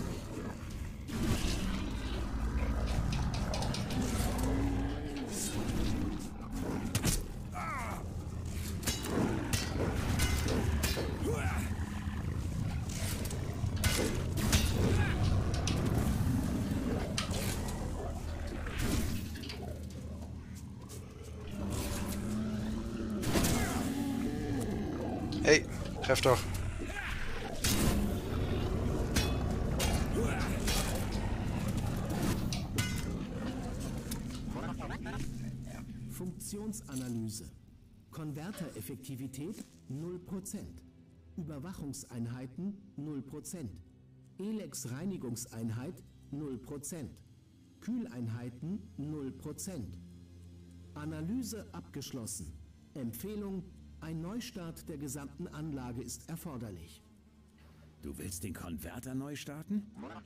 Hey, treff doch. Funktionsanalyse. Konvertereffektivität null Prozent. Überwachungseinheiten null Prozent. Elex-Reinigungseinheit null Prozent. Kühleinheiten null Prozent. Analyse abgeschlossen. Empfehlung: Ein Neustart der gesamten Anlage ist erforderlich. Du willst den Konverter neu starten?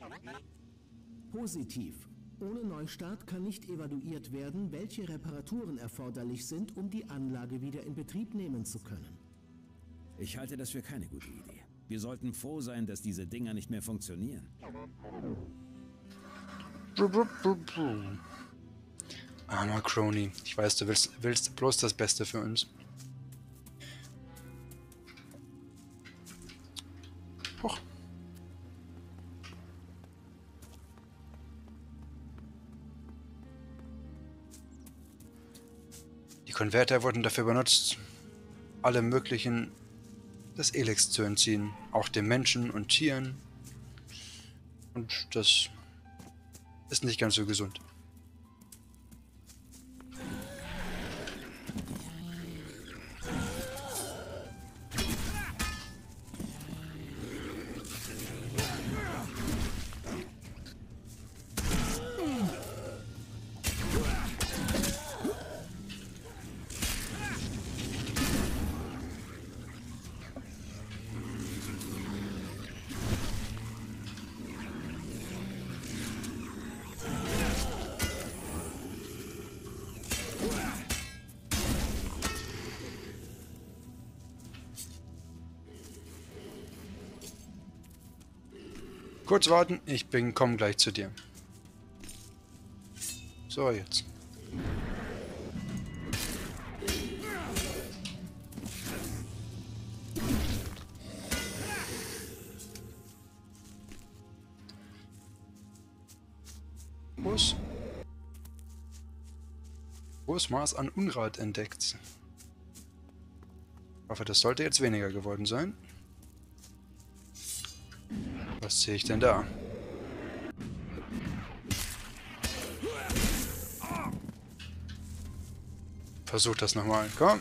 Positiv. Ohne Neustart kann nicht evaluiert werden, welche Reparaturen erforderlich sind, um die Anlage wieder in Betrieb nehmen zu können. Ich halte das für keine gute Idee. Wir sollten froh sein, dass diese Dinger nicht mehr funktionieren. Armer Crony. Ich weiß, du willst, willst bloß das Beste für uns. Hoch. Die Konverter wurden dafür benutzt, alle möglichen des Elex zu entziehen, auch den Menschen und Tieren. Und das ist nicht ganz so gesund. Kurz warten, ich bin komm gleich zu dir. So, jetzt. Groß. Hohes Maß an Unrat entdeckt. Ich hoffe, das sollte jetzt weniger geworden sein. Was sehe ich denn da? Versuch das nochmal. Komm.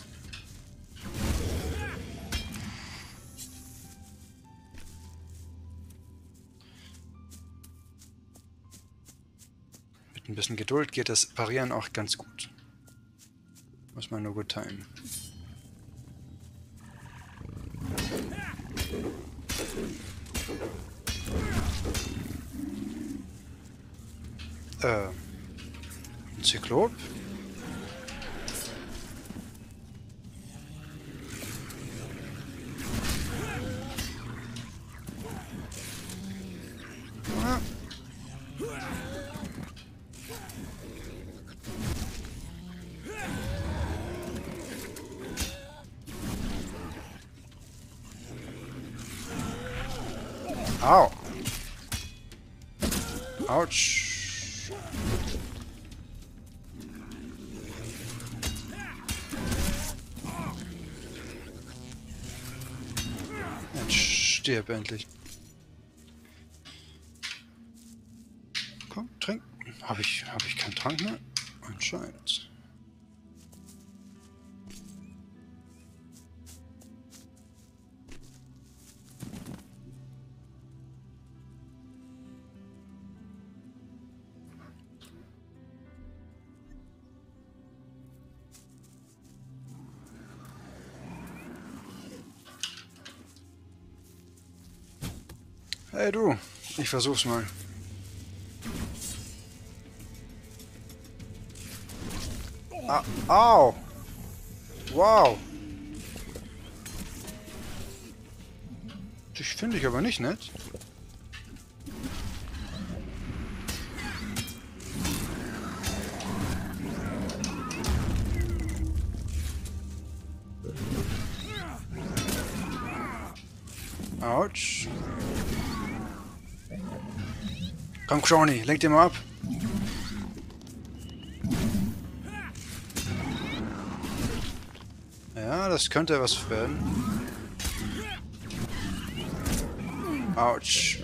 Mit ein bisschen Geduld geht das Parieren auch ganz gut. Muss man nur gut timen. Äh, ein Zyklop? Ah. Au. Autsch. Jetzt stirb endlich. Komm, trink. Habe ich, hab ich keinen Trank mehr? Anscheinend. Hey du, ich versuch's mal. Ah, au! Wow! Dich finde ich aber nicht nett. Autsch. Komm, Crony, lenk dir mal ab. Ja, das könnte was werden. Autsch.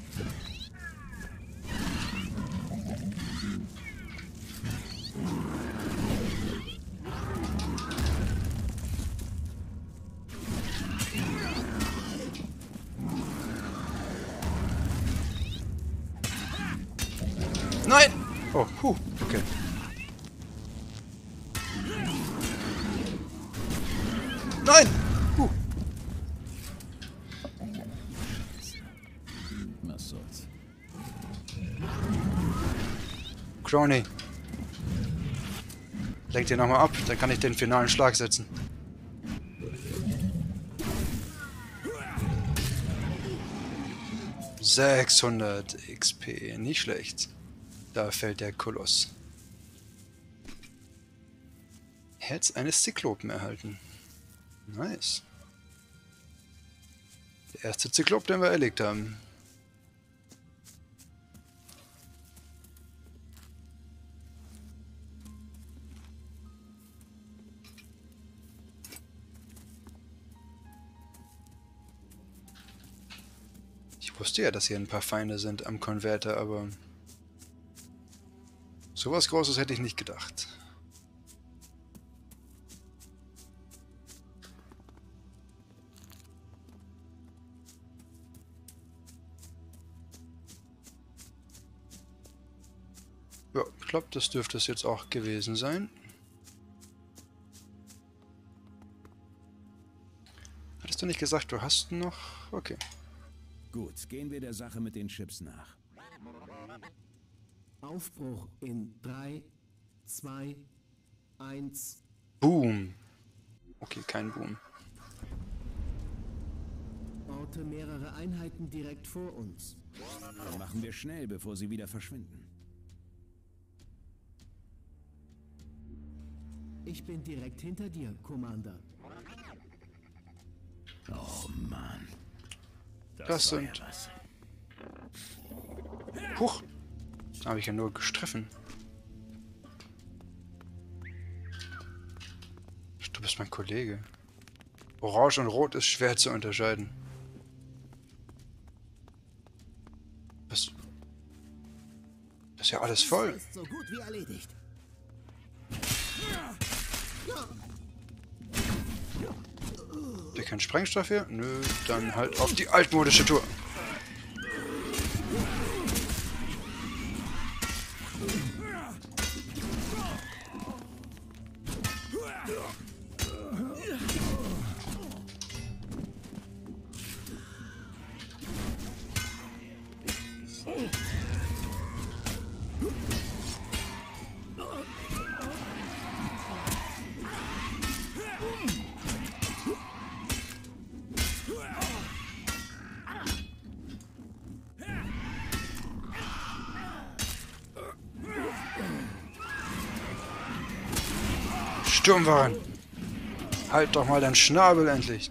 Nein! Oh, puh, okay. Nein! Puh. Was soll's? Crony. Lenk dir nochmal ab, dann kann ich den finalen Schlag setzen. sechshundert X P, nicht schlecht. Da fällt der Koloss. Herz eines Zyklopen erhalten. Nice. Der erste Zyklop, den wir erlegt haben. Ich wusste ja, dass hier ein paar Feinde sind am Konverter, aber sowas Großes hätte ich nicht gedacht. Ja, ich glaube, das dürfte es jetzt auch gewesen sein. Hattest du nicht gesagt, du hast noch? Okay. Gut, gehen wir der Sache mit den Chips nach. Aufbruch in drei, zwei, eins. Boom. Okay, kein Boom. Orte mehrere Einheiten direkt vor uns. Dann machen wir schnell, bevor sie wieder verschwinden. Ich bin direkt hinter dir, Commander. Oh Mann. Das, Das war sind... ja was. Huch! Da habe ich ja nur gestriffen. Du bist mein Kollege. Orange und Rot ist schwer zu unterscheiden. Das, das ist ja alles voll. Ist so gut wie erledigt. Habt ihr keinen Sprengstoff hier? Nö, dann halt auf die altmodische Tour. Sturmwagen! Halt doch mal deinen Schnabel endlich!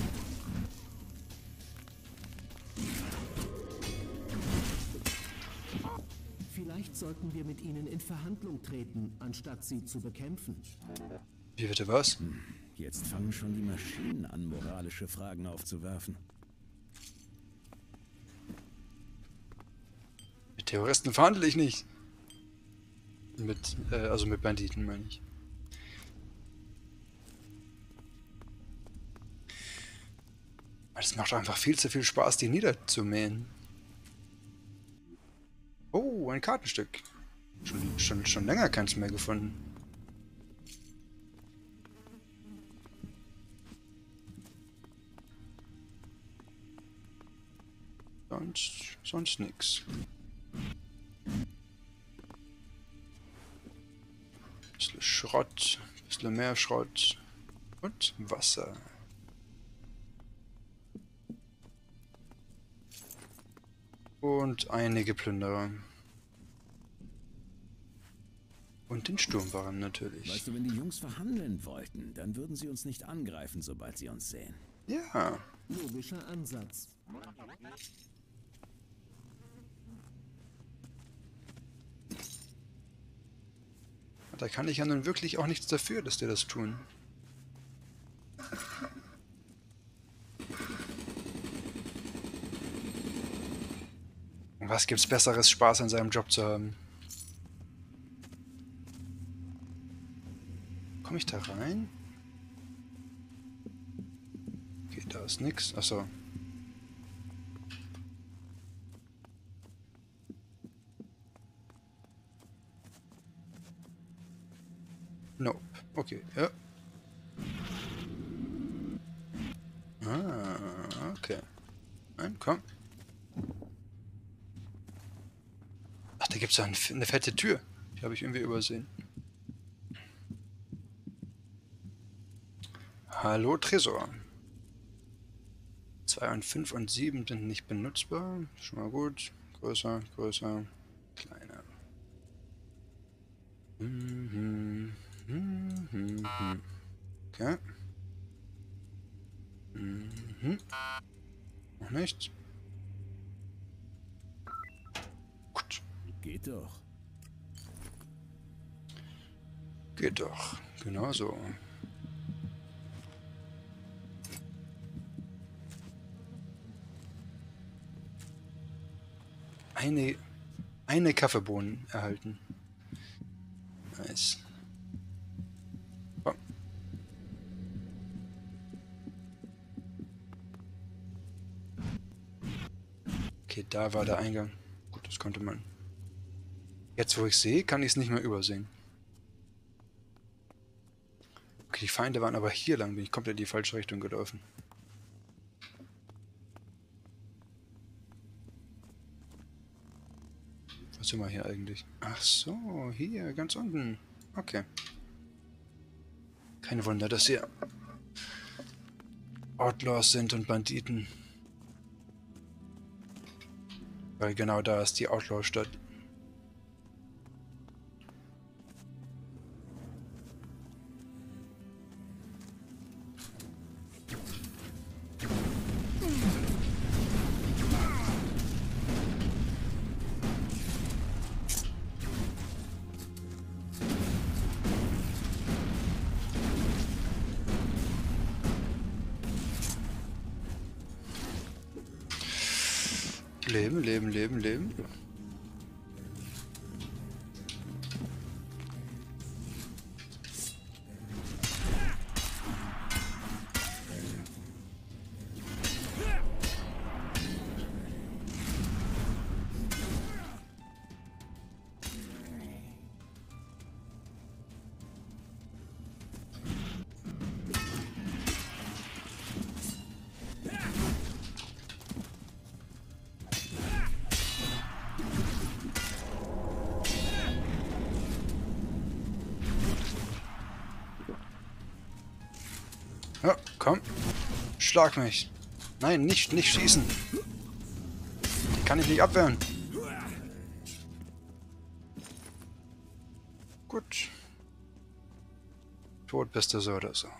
Vielleicht sollten wir mit ihnen in Verhandlung treten, anstatt sie zu bekämpfen. Wie bitte was? Hm, jetzt fangen schon die Maschinen an, moralische Fragen aufzuwerfen. Mit Terroristen verhandle ich nicht. Mit, äh, also mit Banditen meine ich. Es macht einfach viel zu viel Spaß, die niederzumähen. Oh, ein Kartenstück. Schon, schon, schon länger keins mehr gefunden. Sonst, sonst nix. Bisschen Schrott, bisschen mehr Schrott und Wasser. Und einige Plünderer. Und den Sturmwagen natürlich. Weißt du, wenn die Jungs verhandeln wollten, dann würden sie uns nicht angreifen, sobald sie uns sehen. Ja. Logischer Ansatz. Da kann ich ja nun wirklich auch nichts dafür, dass die das tun. Und was gibt's besseres, Spaß an seinem Job zu haben? Komme ich da rein? Okay, da ist nix. Achso. Nope. Okay, ja. Ah, okay. Nein, komm. Ach, da gibt's ja ein, eine fette Tür. Die habe ich irgendwie übersehen. Hallo, Tresor. zwei und fünf und sieben sind nicht benutzbar. Schon mal gut. Größer, größer, kleiner. Mhm. Mhm. Okay. Mhm. Noch nicht. Gut. Geht doch. Geht doch. Genau so. Eine, eine Kaffeebohnen erhalten. Nice. Oh. Okay, da war der Eingang. Gut, das konnte man. Jetzt, wo ich sehe, kann ich es nicht mehr übersehen. Okay, die Feinde waren aber hier lang. Bin ich komplett in die falsche Richtung gelaufen. Was sind wir hier eigentlich? Ach so, hier, ganz unten. Okay. Kein Wunder, dass hier Outlaws sind und Banditen. Weil genau da ist die Outlaw-Stadt. Leben, leben, leben, leben. Ja, komm. Schlag mich. Nein, nicht, nicht schießen. Die kann ich nicht abwehren. Gut. Tot bist du so oder so.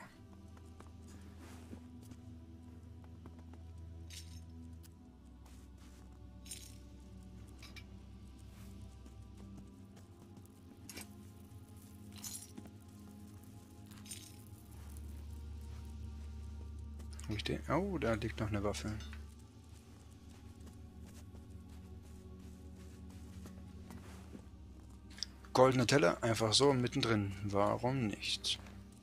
Oh, da liegt noch eine Waffe. Goldene Teller, einfach so mittendrin. Warum nicht?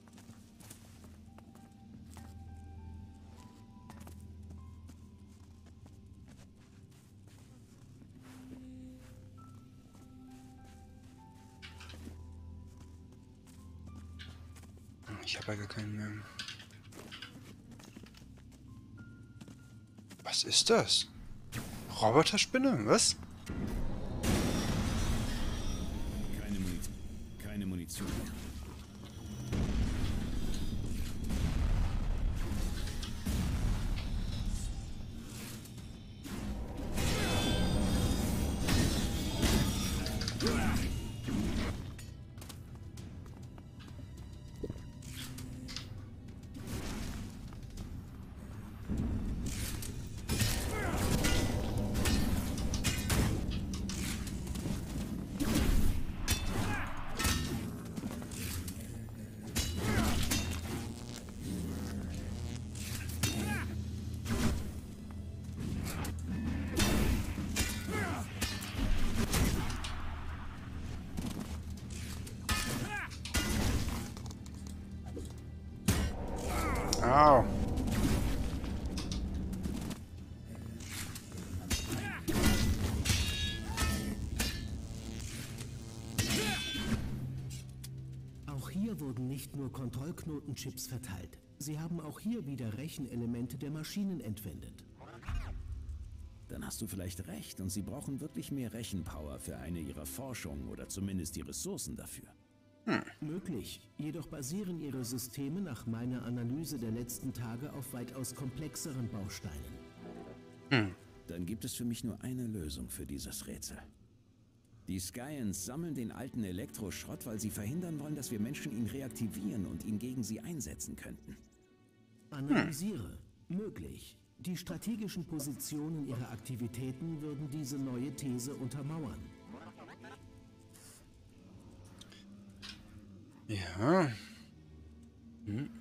Ich habe ja gar keinen mehr. Was ist das? Roboterspinne? Was? Keine Munition. Keine Munition. Au. Auch hier wurden nicht nur Kontrollknotenchips verteilt. Sie haben auch hier wieder Rechenelemente der Maschinen entwendet. Dann hast du vielleicht recht und sie brauchen wirklich mehr Rechenpower für eine ihrer Forschungen oder zumindest die Ressourcen dafür. Hm. Möglich. Jedoch basieren ihre Systeme nach meiner Analyse der letzten Tage auf weitaus komplexeren Bausteinen. Hm. Dann gibt es für mich nur eine Lösung für dieses Rätsel. Die Skyans sammeln den alten Elektroschrott, weil sie verhindern wollen, dass wir Menschen ihn reaktivieren und ihn gegen sie einsetzen könnten. Analysiere. Hm. Möglich. Die strategischen Positionen ihrer Aktivitäten würden diese neue These untermauern. Ja. Hm.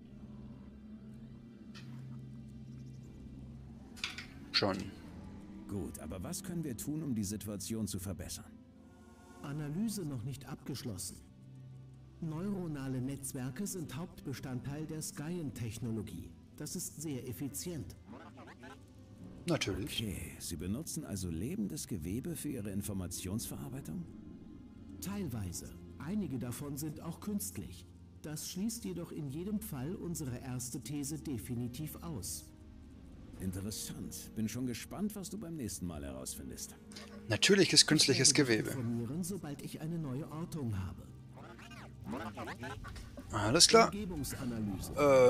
Schon. Gut, aber was können wir tun, um die Situation zu verbessern? Analyse noch nicht abgeschlossen. Neuronale Netzwerke sind Hauptbestandteil der Skyen-Technologie. Das ist sehr effizient. Natürlich. Okay, Sie benutzen also lebendes Gewebe für Ihre Informationsverarbeitung? Teilweise. Einige davon sind auch künstlich. Das schließt jedoch in jedem Fall unsere erste These definitiv aus. Interessant. Bin schon gespannt, was du beim nächsten Mal herausfindest. Natürlich ist künstliches Gewebe. Informieren, sobald ich eine neue Ortung habe. Alles klar. Umgebungsanalyse. Äh.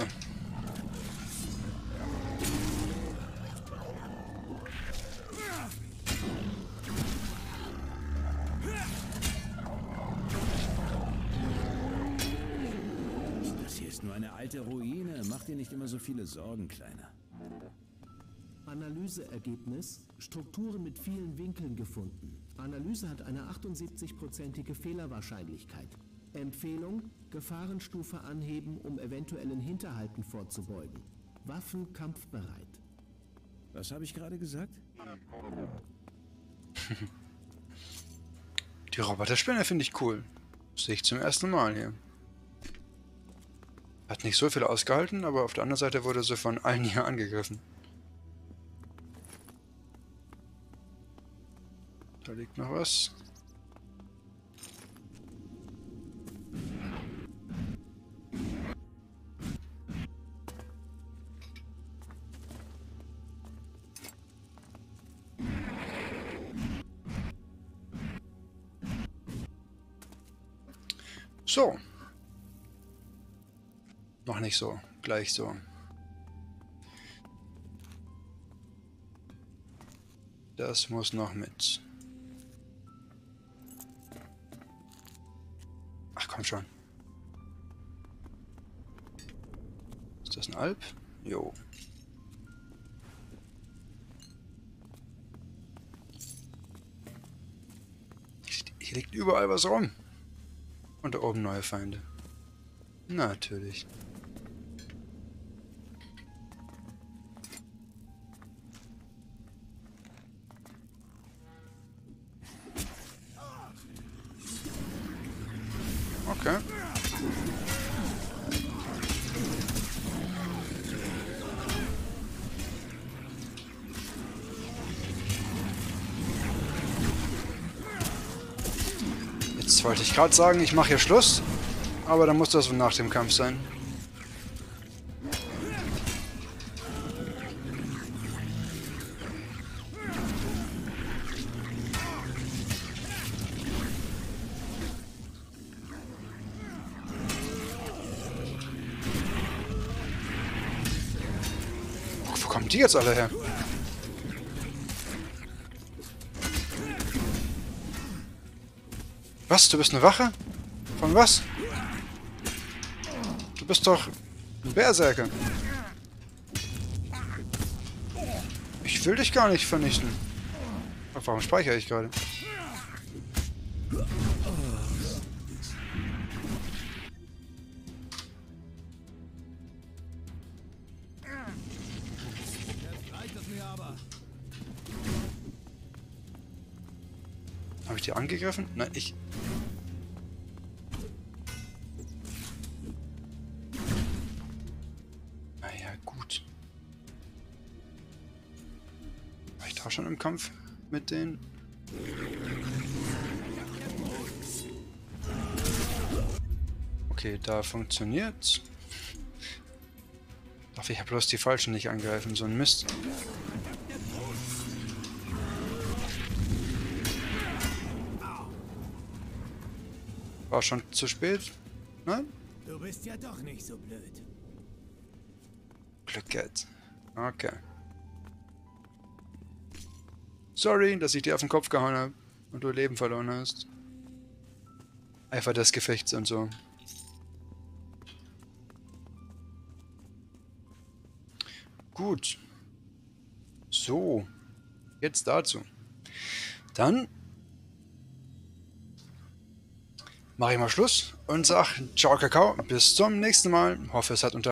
Ist nur eine alte Ruine. Mach dir nicht immer so viele Sorgen, Kleiner. Analyseergebnis: Strukturen mit vielen Winkeln gefunden. Analyse hat eine achtundsiebzig-prozentige Fehlerwahrscheinlichkeit. Empfehlung: Gefahrenstufe anheben, um eventuellen Hinterhalten vorzubeugen. Waffen kampfbereit. Was habe ich gerade gesagt? Die Roboterspinne finde ich cool. Sehe ich zum ersten Mal hier. Hat nicht so viel ausgehalten, aber auf der anderen Seite wurde sie von allen hier angegriffen. Da liegt noch was. So. Noch nicht so. Gleich so. Das muss noch mit. Ach komm schon. Ist das ein Alp? Jo. Hier liegt überall was rum. Und da oben neue Feinde. Natürlich. Okay. Jetzt wollte ich gerade sagen, ich mache hier Schluss, aber dann muss das nach dem Kampf sein. Wo kommen die jetzt alle her? Was? Du bist eine Wache? Von was? Du bist doch ein Berserker. Ich will dich gar nicht vernichten. Ach, warum speichere ich gerade? Habe ich die angegriffen? Nein, ich... Naja, gut. War ich da schon im Kampf mit denen? Okay, da funktioniert's. Darf ich ja bloß die Falschen nicht angreifen, so ein Mist. War schon zu spät? Nein? Du bist ja doch nicht so blöd. Glück gehabt. Okay. Sorry, dass ich dir auf den Kopf gehauen habe und du Leben verloren hast. Eifer des Gefechts und so. Gut. So. Jetzt dazu. Dann mache ich mal Schluss und sag ciao Kakao, bis zum nächsten Mal. Hoffe es hat unter